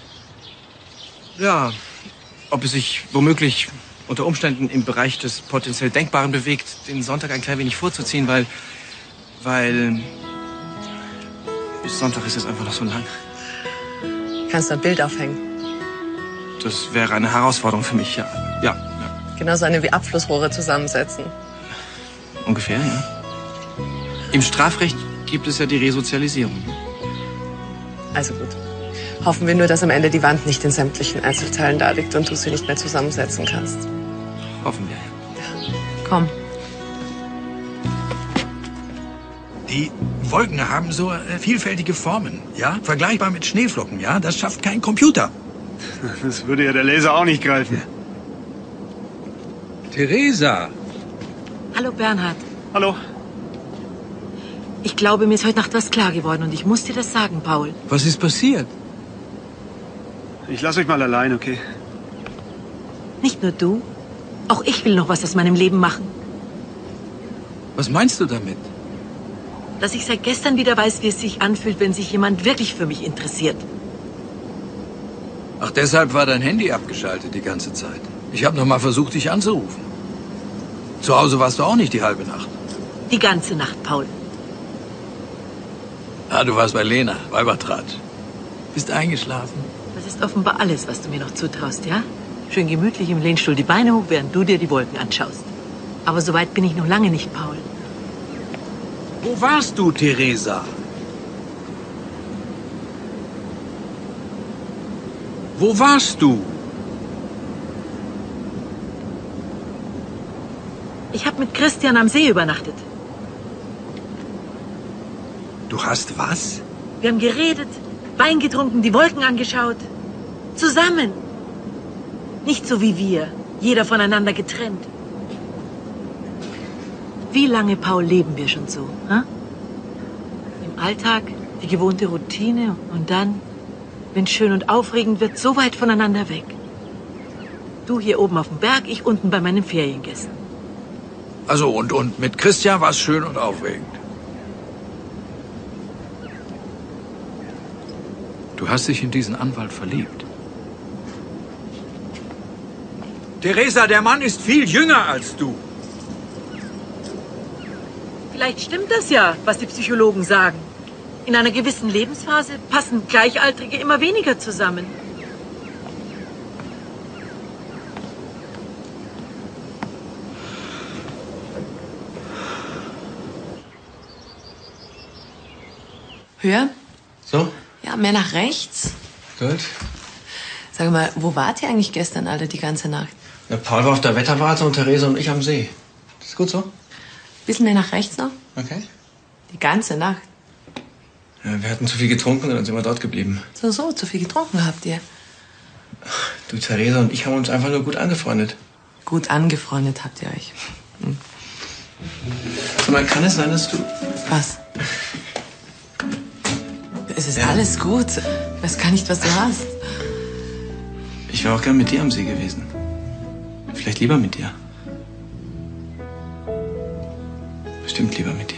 Ja, ob es sich womöglich unter Umständen im Bereich des potenziell Denkbaren bewegt, den Sonntag ein klein wenig vorzuziehen, weil... weil... bis Sonntag ist es einfach noch so lang. kannst du ein Bild aufhängen. Das wäre eine Herausforderung für mich, ja. Ja, ja. Genauso eine wie Abflussrohre zusammensetzen. Ungefähr, ja. Im Strafrecht gibt es ja die Resozialisierung. Also gut. Hoffen wir nur, dass am Ende die Wand nicht in sämtlichen Einzelteilen da liegt und du sie nicht mehr zusammensetzen kannst. Hoffen wir, ja. Komm. Die Wolken haben so äh, vielfältige Formen, ja? Vergleichbar mit Schneeflocken, ja? Das schafft kein Computer. Das würde ja der Laser auch nicht greifen. Theresa. Hallo Bernhard. Hallo. Ich glaube, mir ist heute Nacht was klar geworden und ich muss dir das sagen, Paul. Was ist passiert? Ich lasse euch mal allein, okay? Nicht nur du, auch ich will noch was aus meinem Leben machen. Was meinst du damit? Dass ich seit gestern wieder weiß, wie es sich anfühlt, wenn sich jemand wirklich für mich interessiert. Ach, deshalb war dein Handy abgeschaltet die ganze Zeit. Ich habe noch mal versucht, dich anzurufen. Zu Hause warst du auch nicht die halbe Nacht. Die ganze Nacht, Paul. Ah, du warst bei Lena, Weibertratsch. Bist eingeschlafen? Das ist offenbar alles, was du mir noch zutraust, ja? Schön gemütlich im Lehnstuhl die Beine hoch, während du dir die Wolken anschaust. Aber so weit bin ich noch lange nicht, Paul. Wo warst du, Theresa? Wo warst du? Ich habe mit Christian am See übernachtet. Du hast was? Wir haben geredet, Wein getrunken, die Wolken angeschaut. Zusammen. Nicht so wie wir, jeder voneinander getrennt. Wie lange, Paul, leben wir schon so? Hm? Im Alltag, die gewohnte Routine und dann, wenn es schön und aufregend wird, so weit voneinander weg. Du hier oben auf dem Berg, ich unten bei meinen Feriengästen. Also und, und mit Christian war es schön und aufregend. Du hast dich in diesen Anwalt verliebt. Theresa, der Mann ist viel jünger als du. Vielleicht stimmt das ja, was die Psychologen sagen. In einer gewissen Lebensphase passen Gleichaltrige immer weniger zusammen. Höher? So? Ja, mehr nach rechts. Gut. Sag mal, wo wart ihr eigentlich gestern alle die ganze Nacht? Na, Paul war auf der Wetterwarte und Theresa und ich am See. Das ist gut so? Bisschen mehr nach rechts noch? Okay. Die ganze Nacht. Ja, wir hatten zu viel getrunken und dann sind wir dort geblieben. So, so, zu viel getrunken habt ihr. Du, Theresa und ich haben uns einfach nur gut angefreundet. Gut angefreundet habt ihr euch. Hm. Sag mal, kann es sein, dass du... Was? Es ist Ja. alles gut. Ich weiß gar nicht, was du hast. Ich wäre auch gern mit dir am See gewesen. Vielleicht lieber mit dir. Bestimmt lieber mit dir.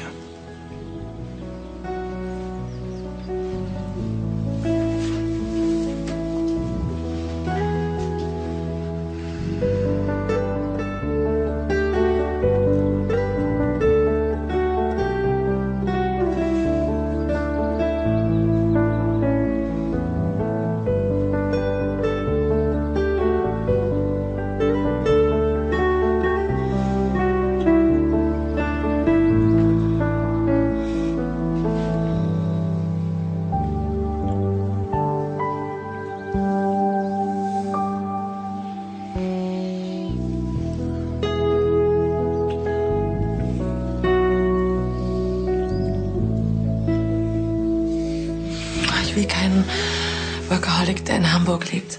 Ich will keinen Workaholic, der in Hamburg lebt.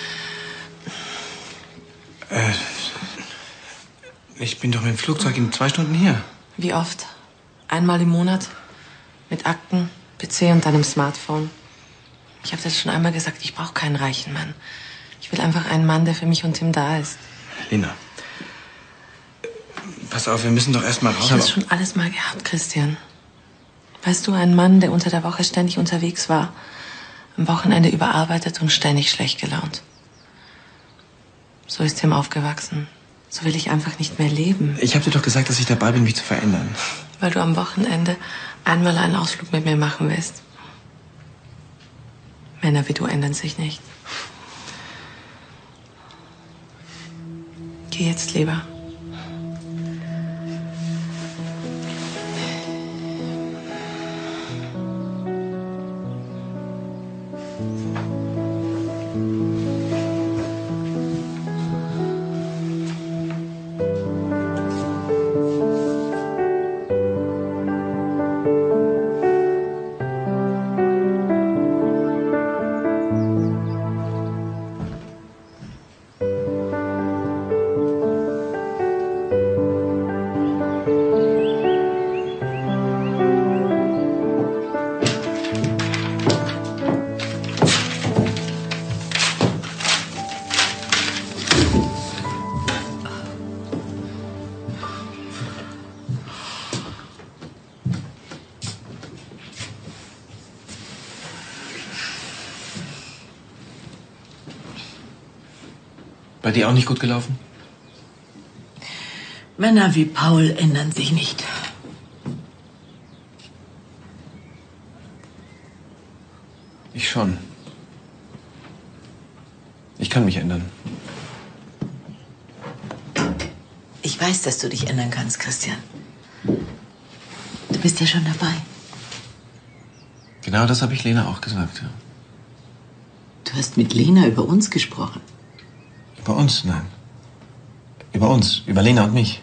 Äh, ich bin doch mit dem Flugzeug in zwei Stunden hier. Wie oft? Einmal im Monat? Mit Akten, P C und deinem Smartphone. Ich habe das schon einmal gesagt, ich brauche keinen reichen Mann. Ich will einfach einen Mann, der für mich und Tim da ist. Lena, pass auf, wir müssen doch erst mal raus. Ich habe es schon alles mal gehabt, Christian. Weißt du, ein Mann, der unter der Woche ständig unterwegs war, am Wochenende überarbeitet und ständig schlecht gelaunt. So ist Tim aufgewachsen. So will ich einfach nicht mehr leben. Ich habe dir doch gesagt, dass ich dabei bin, mich zu verändern. Weil du am Wochenende einmal einen Ausflug mit mir machen willst. Männer wie du ändern sich nicht. Geh jetzt lieber. Bei dir auch nicht gut gelaufen? Männer wie Paul ändern sich nicht. Ich schon. Ich kann mich ändern. Ich weiß, dass du dich ändern kannst, Christian. Du bist ja schon dabei. Genau das habe ich Lena auch gesagt, ja. Du hast mit Lena über uns gesprochen. Über uns? Nein. Über uns. Über Lena und mich.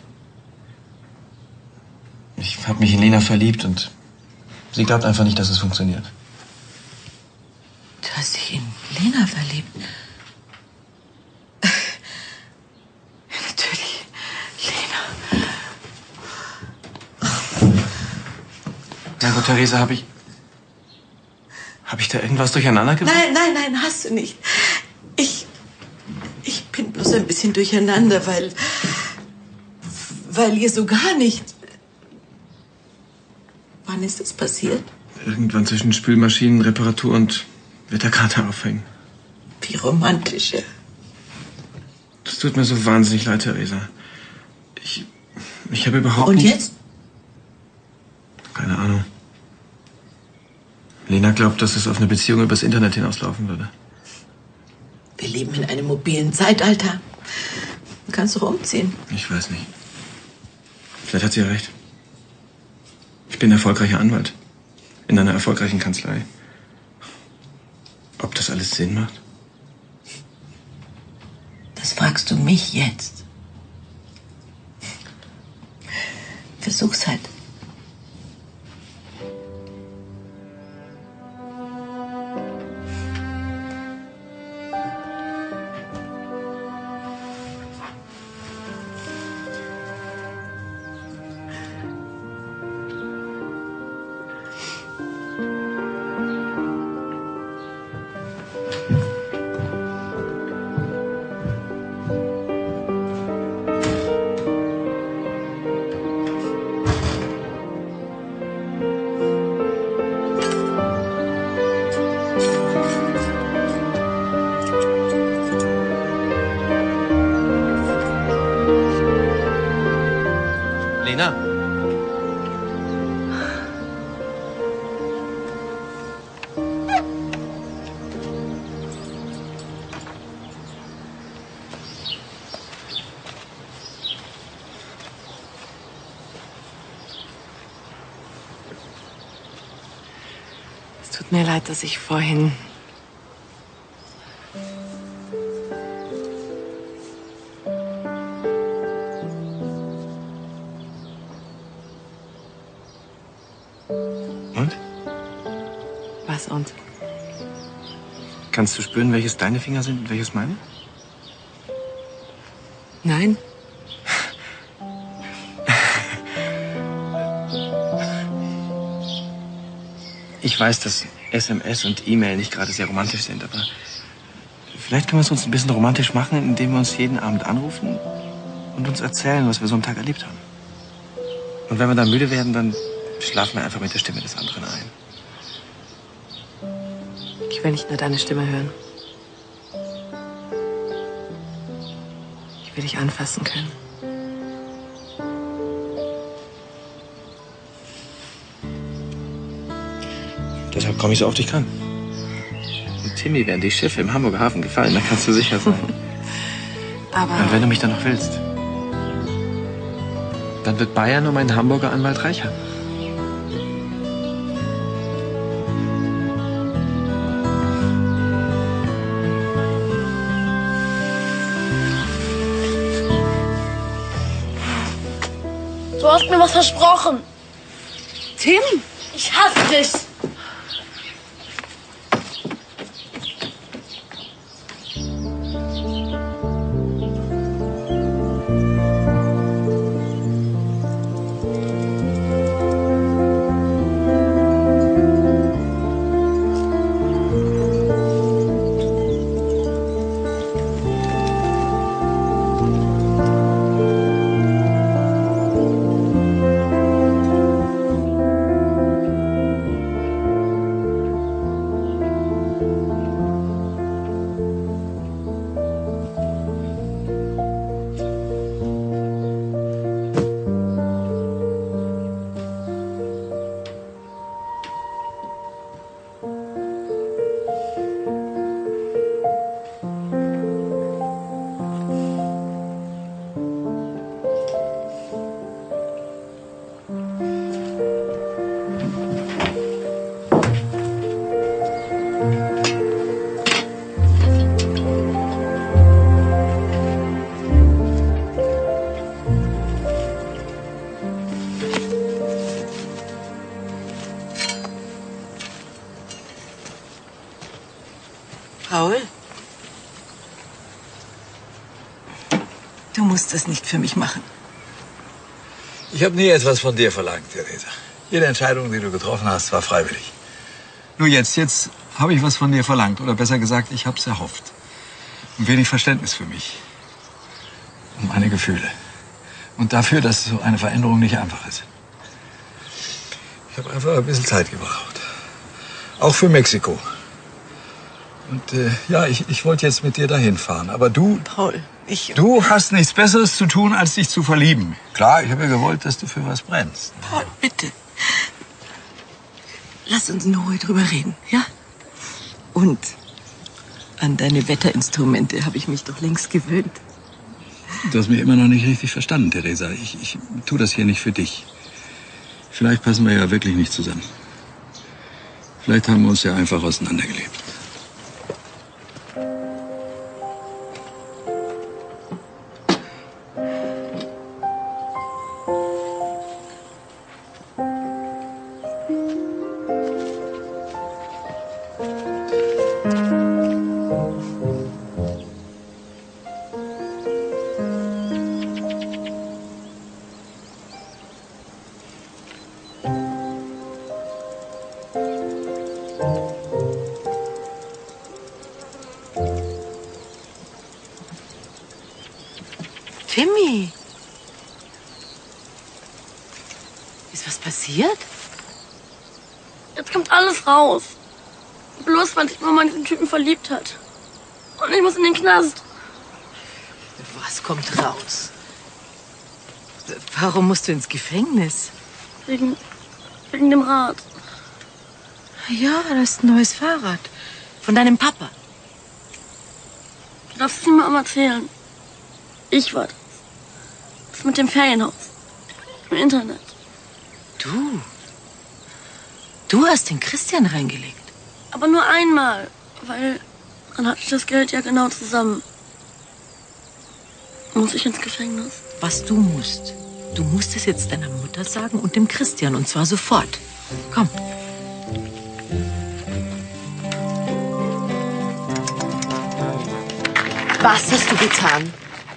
Ich habe mich in Lena verliebt und sie glaubt einfach nicht, dass es funktioniert. Du hast dich in Lena verliebt? Natürlich. Lena. Na gut, Theresa, habe ich... Habe ich da irgendwas durcheinander gebracht? Nein, nein, nein, hast du nicht. Ich... Ich bin bloß ein bisschen durcheinander, weil... Weil ihr so gar nicht... Wann ist das passiert? Irgendwann zwischen Spülmaschinenreparatur und Wetterkarte aufhängen. Wie romantisch, ja. Das tut mir so wahnsinnig leid, Theresa. Ich... Ich habe überhaupt Und nicht... jetzt? Keine Ahnung. Lena glaubt, dass es auf eine Beziehung übers Internet hinauslaufen würde. Wir leben in einem mobilen Zeitalter. Du kannst doch umziehen. Ich weiß nicht. Vielleicht hat sie ja recht. Ich bin erfolgreicher Anwalt. In einer erfolgreichen Kanzlei. Ob das alles Sinn macht? Das fragst du mich jetzt. Versuch's halt. Lena? Es tut mir leid, dass ich vorhin... Und? Was und? Kannst du spüren, welches deine Finger sind und welches meine? Nein? Ich weiß, dass S M S und E-Mail nicht gerade sehr romantisch sind, aber vielleicht können wir es uns ein bisschen romantisch machen, indem wir uns jeden Abend anrufen und uns erzählen, was wir so am Tag erlebt haben. Und wenn wir dann müde werden, dann schlafen wir einfach mit der Stimme des anderen ein. Ich will nicht nur deine Stimme hören. Ich will dich anfassen können. Deshalb komme ich so oft ich kann. Und Timmy werden die Schiffe im Hamburger Hafen gefallen, da kannst du sicher sein. Aber... Und wenn du mich dann noch willst, dann wird Bayern um einen Hamburger Anwalt reicher. Du hast mir was versprochen. Tim? Ich hasse dich. Paul? Du musst das nicht für mich machen. Ich habe nie etwas von dir verlangt, Theresa. Jede Entscheidung, die du getroffen hast, war freiwillig. Nur jetzt, jetzt habe ich was von dir verlangt. Oder besser gesagt, ich habe es erhofft. Ein wenig Verständnis für mich. Und meine Gefühle. Und dafür, dass so eine Veränderung nicht einfach ist. Ich habe einfach ein bisschen Zeit gebraucht. Auch für Mexiko. Und äh, ja, ich, ich wollte jetzt mit dir dahin fahren. Aber du, Paul, ich... Du hast nichts Besseres zu tun, als dich zu verlieben. Klar, ich habe ja gewollt, dass du für was brennst. Paul, bitte. Lass uns in Ruhe drüber reden, ja? Und an deine Wetterinstrumente habe ich mich doch längst gewöhnt. Du hast mich immer noch nicht richtig verstanden, Theresa. Ich, ich tue das hier nicht für dich. Vielleicht passen wir ja wirklich nicht zusammen. Vielleicht haben wir uns ja einfach auseinandergelebt. Timmy! Ist was passiert? Jetzt kommt alles raus. Bloß, weil sich Mama in diesen Typen verliebt hat. Und ich muss in den Knast. Was kommt raus? Warum musst du ins Gefängnis? Wegen, wegen dem Rad. Ja, das ist ein neues Fahrrad. Von deinem Papa. Du darfst es niemandem erzählen. Ich war das. Das mit dem Ferienhaus. Im Internet. Du? Du hast den Christian reingelegt? Aber nur einmal. Weil dann hatte ich das Geld ja genau zusammen. Muss ich ins Gefängnis? Was du musst. Du musst es jetzt deiner Mutter sagen und dem Christian. Und zwar sofort. Komm. Was hast du getan?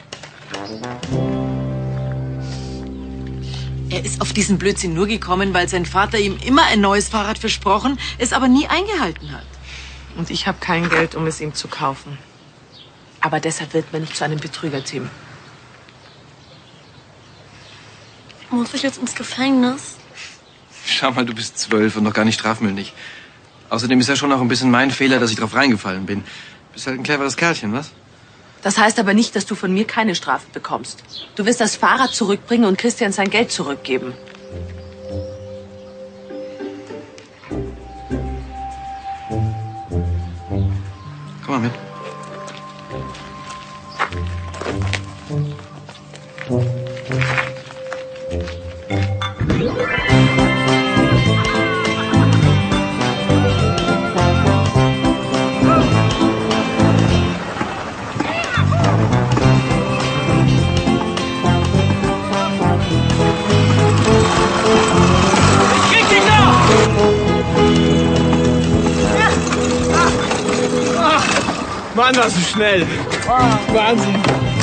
Er ist auf diesen Blödsinn nur gekommen, weil sein Vater ihm immer ein neues Fahrrad versprochen, es aber nie eingehalten hat. Und ich habe kein Geld, um es ihm zu kaufen. Aber deshalb wird man nicht zu einem Betrüger, Tim. Muss ich jetzt ins Gefängnis? Schau mal, du bist zwölf und noch gar nicht strafmündig. Außerdem ist ja schon auch ein bisschen mein Fehler, dass ich drauf reingefallen bin. Bist halt ein cleveres Kerlchen, was? Das heißt aber nicht, dass du von mir keine Strafe bekommst. Du wirst das Fahrrad zurückbringen und Christian sein Geld zurückgeben. Mann, warst du schnell. Wahnsinn.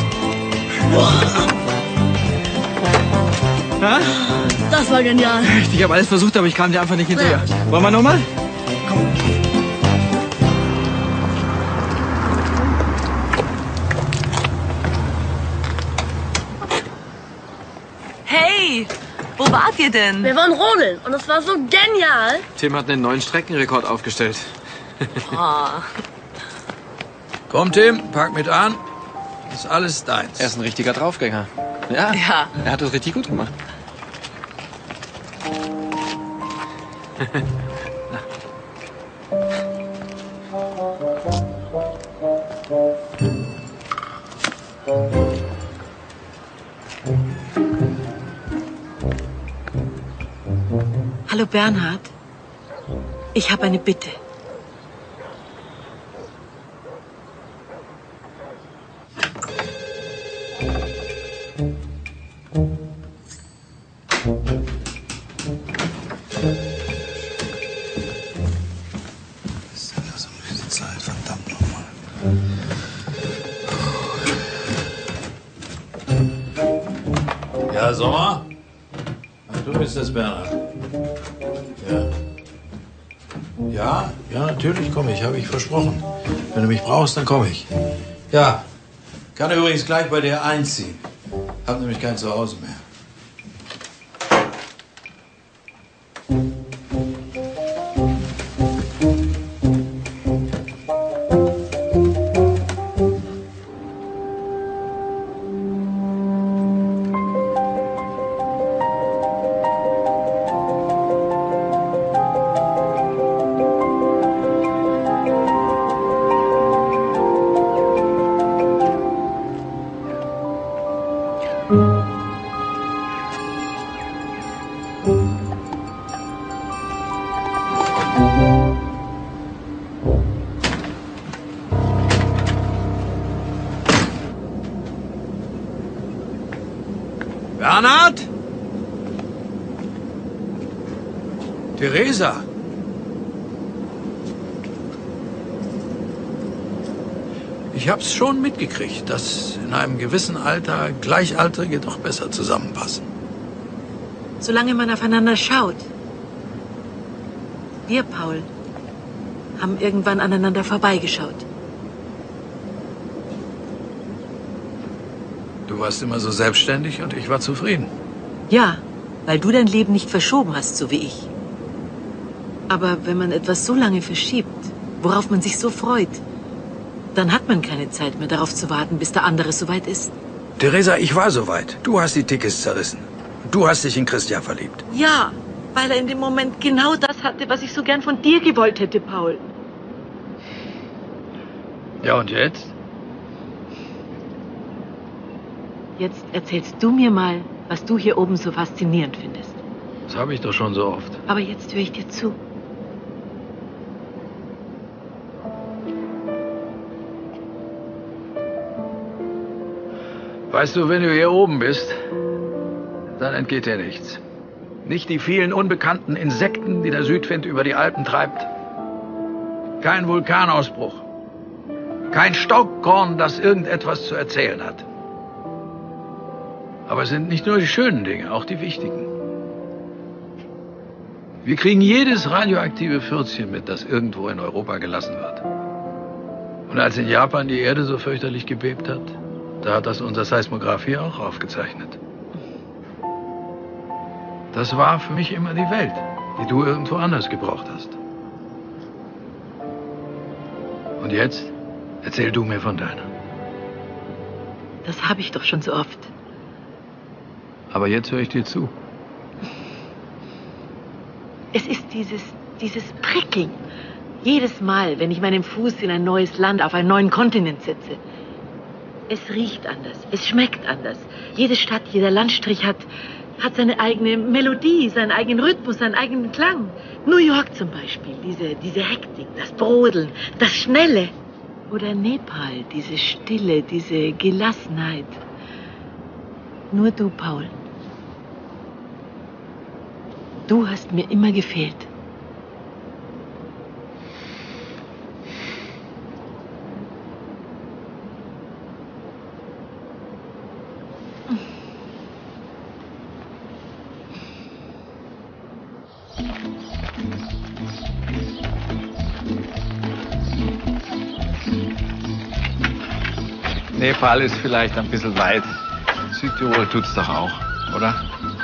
Ha? Das war genial. Ich habe alles versucht, aber ich kam dir einfach nicht hinterher. Wollen wir nochmal? Hey, wo wart ihr denn? Wir waren rodeln und es war so genial. Tim hat einen neuen Streckenrekord aufgestellt. Oh. Komm, Tim, pack mit an. Ist alles deins. Er ist ein richtiger Draufgänger. Ja, Ja. er hat das richtig gut gemacht. Hallo Bernhard, ich habe eine Bitte. Ist ja so eine Zeit, verdammt nochmal. Ja, Sommer? Du bist das, Bernhard. Ja. Ja, ja, natürlich komme ich, habe ich versprochen. Wenn du mich brauchst, dann komme ich. Ja, kann übrigens gleich bei dir einziehen. Hab nämlich kein Zuhause mehr. Bernhard? Theresa? Ich hab's schon mitgekriegt, dass in einem gewissen Alter Gleichaltrige doch besser zusammenpassen. Solange man aufeinander schaut. Wir, Paul, haben irgendwann aneinander vorbeigeschaut. Du warst immer so selbstständig und ich war zufrieden. Ja, weil du dein Leben nicht verschoben hast, so wie ich. Aber wenn man etwas so lange verschiebt, worauf man sich so freut, dann hat man keine Zeit mehr darauf zu warten, bis der andere soweit ist. Theresa, ich war soweit. Du hast die Tickets zerrissen. Du hast dich in Christian verliebt. Ja, weil er in dem Moment genau das hatte, was ich so gern von dir gewollt hätte, Paul. Ja, und jetzt? Jetzt erzählst du mir mal, was du hier oben so faszinierend findest. Das habe ich doch schon so oft. Aber jetzt höre ich dir zu. Weißt du, wenn du hier oben bist, dann entgeht dir nichts. Nicht die vielen unbekannten Insekten, die der Südwind über die Alpen treibt. Kein Vulkanausbruch. Kein Staubkorn, das irgendetwas zu erzählen hat. Aber es sind nicht nur die schönen Dinge, auch die wichtigen. Wir kriegen jedes radioaktive Fürzchen mit, das irgendwo in Europa gelassen wird. Und als in Japan die Erde so fürchterlich gebebt hat, da hat das unser Seismograph hier auch aufgezeichnet. Das war für mich immer die Welt, die du irgendwo anders gebraucht hast. Und jetzt erzähl du mir von deiner. Das habe ich doch schon so oft. Aber jetzt höre ich dir zu. Es ist dieses, dieses Prickeln. Jedes Mal, wenn ich meinen Fuß in ein neues Land, auf einen neuen Kontinent setze. Es riecht anders, es schmeckt anders. Jede Stadt, jeder Landstrich hat, hat seine eigene Melodie, seinen eigenen Rhythmus, seinen eigenen Klang. New York zum Beispiel, diese, diese Hektik, das Brodeln, das Schnelle. Oder Nepal, diese Stille, diese Gelassenheit. Nur du, Paul. Du hast mir immer gefehlt. Nepal ist vielleicht ein bisschen weit. Südtirol tut's doch auch, oder?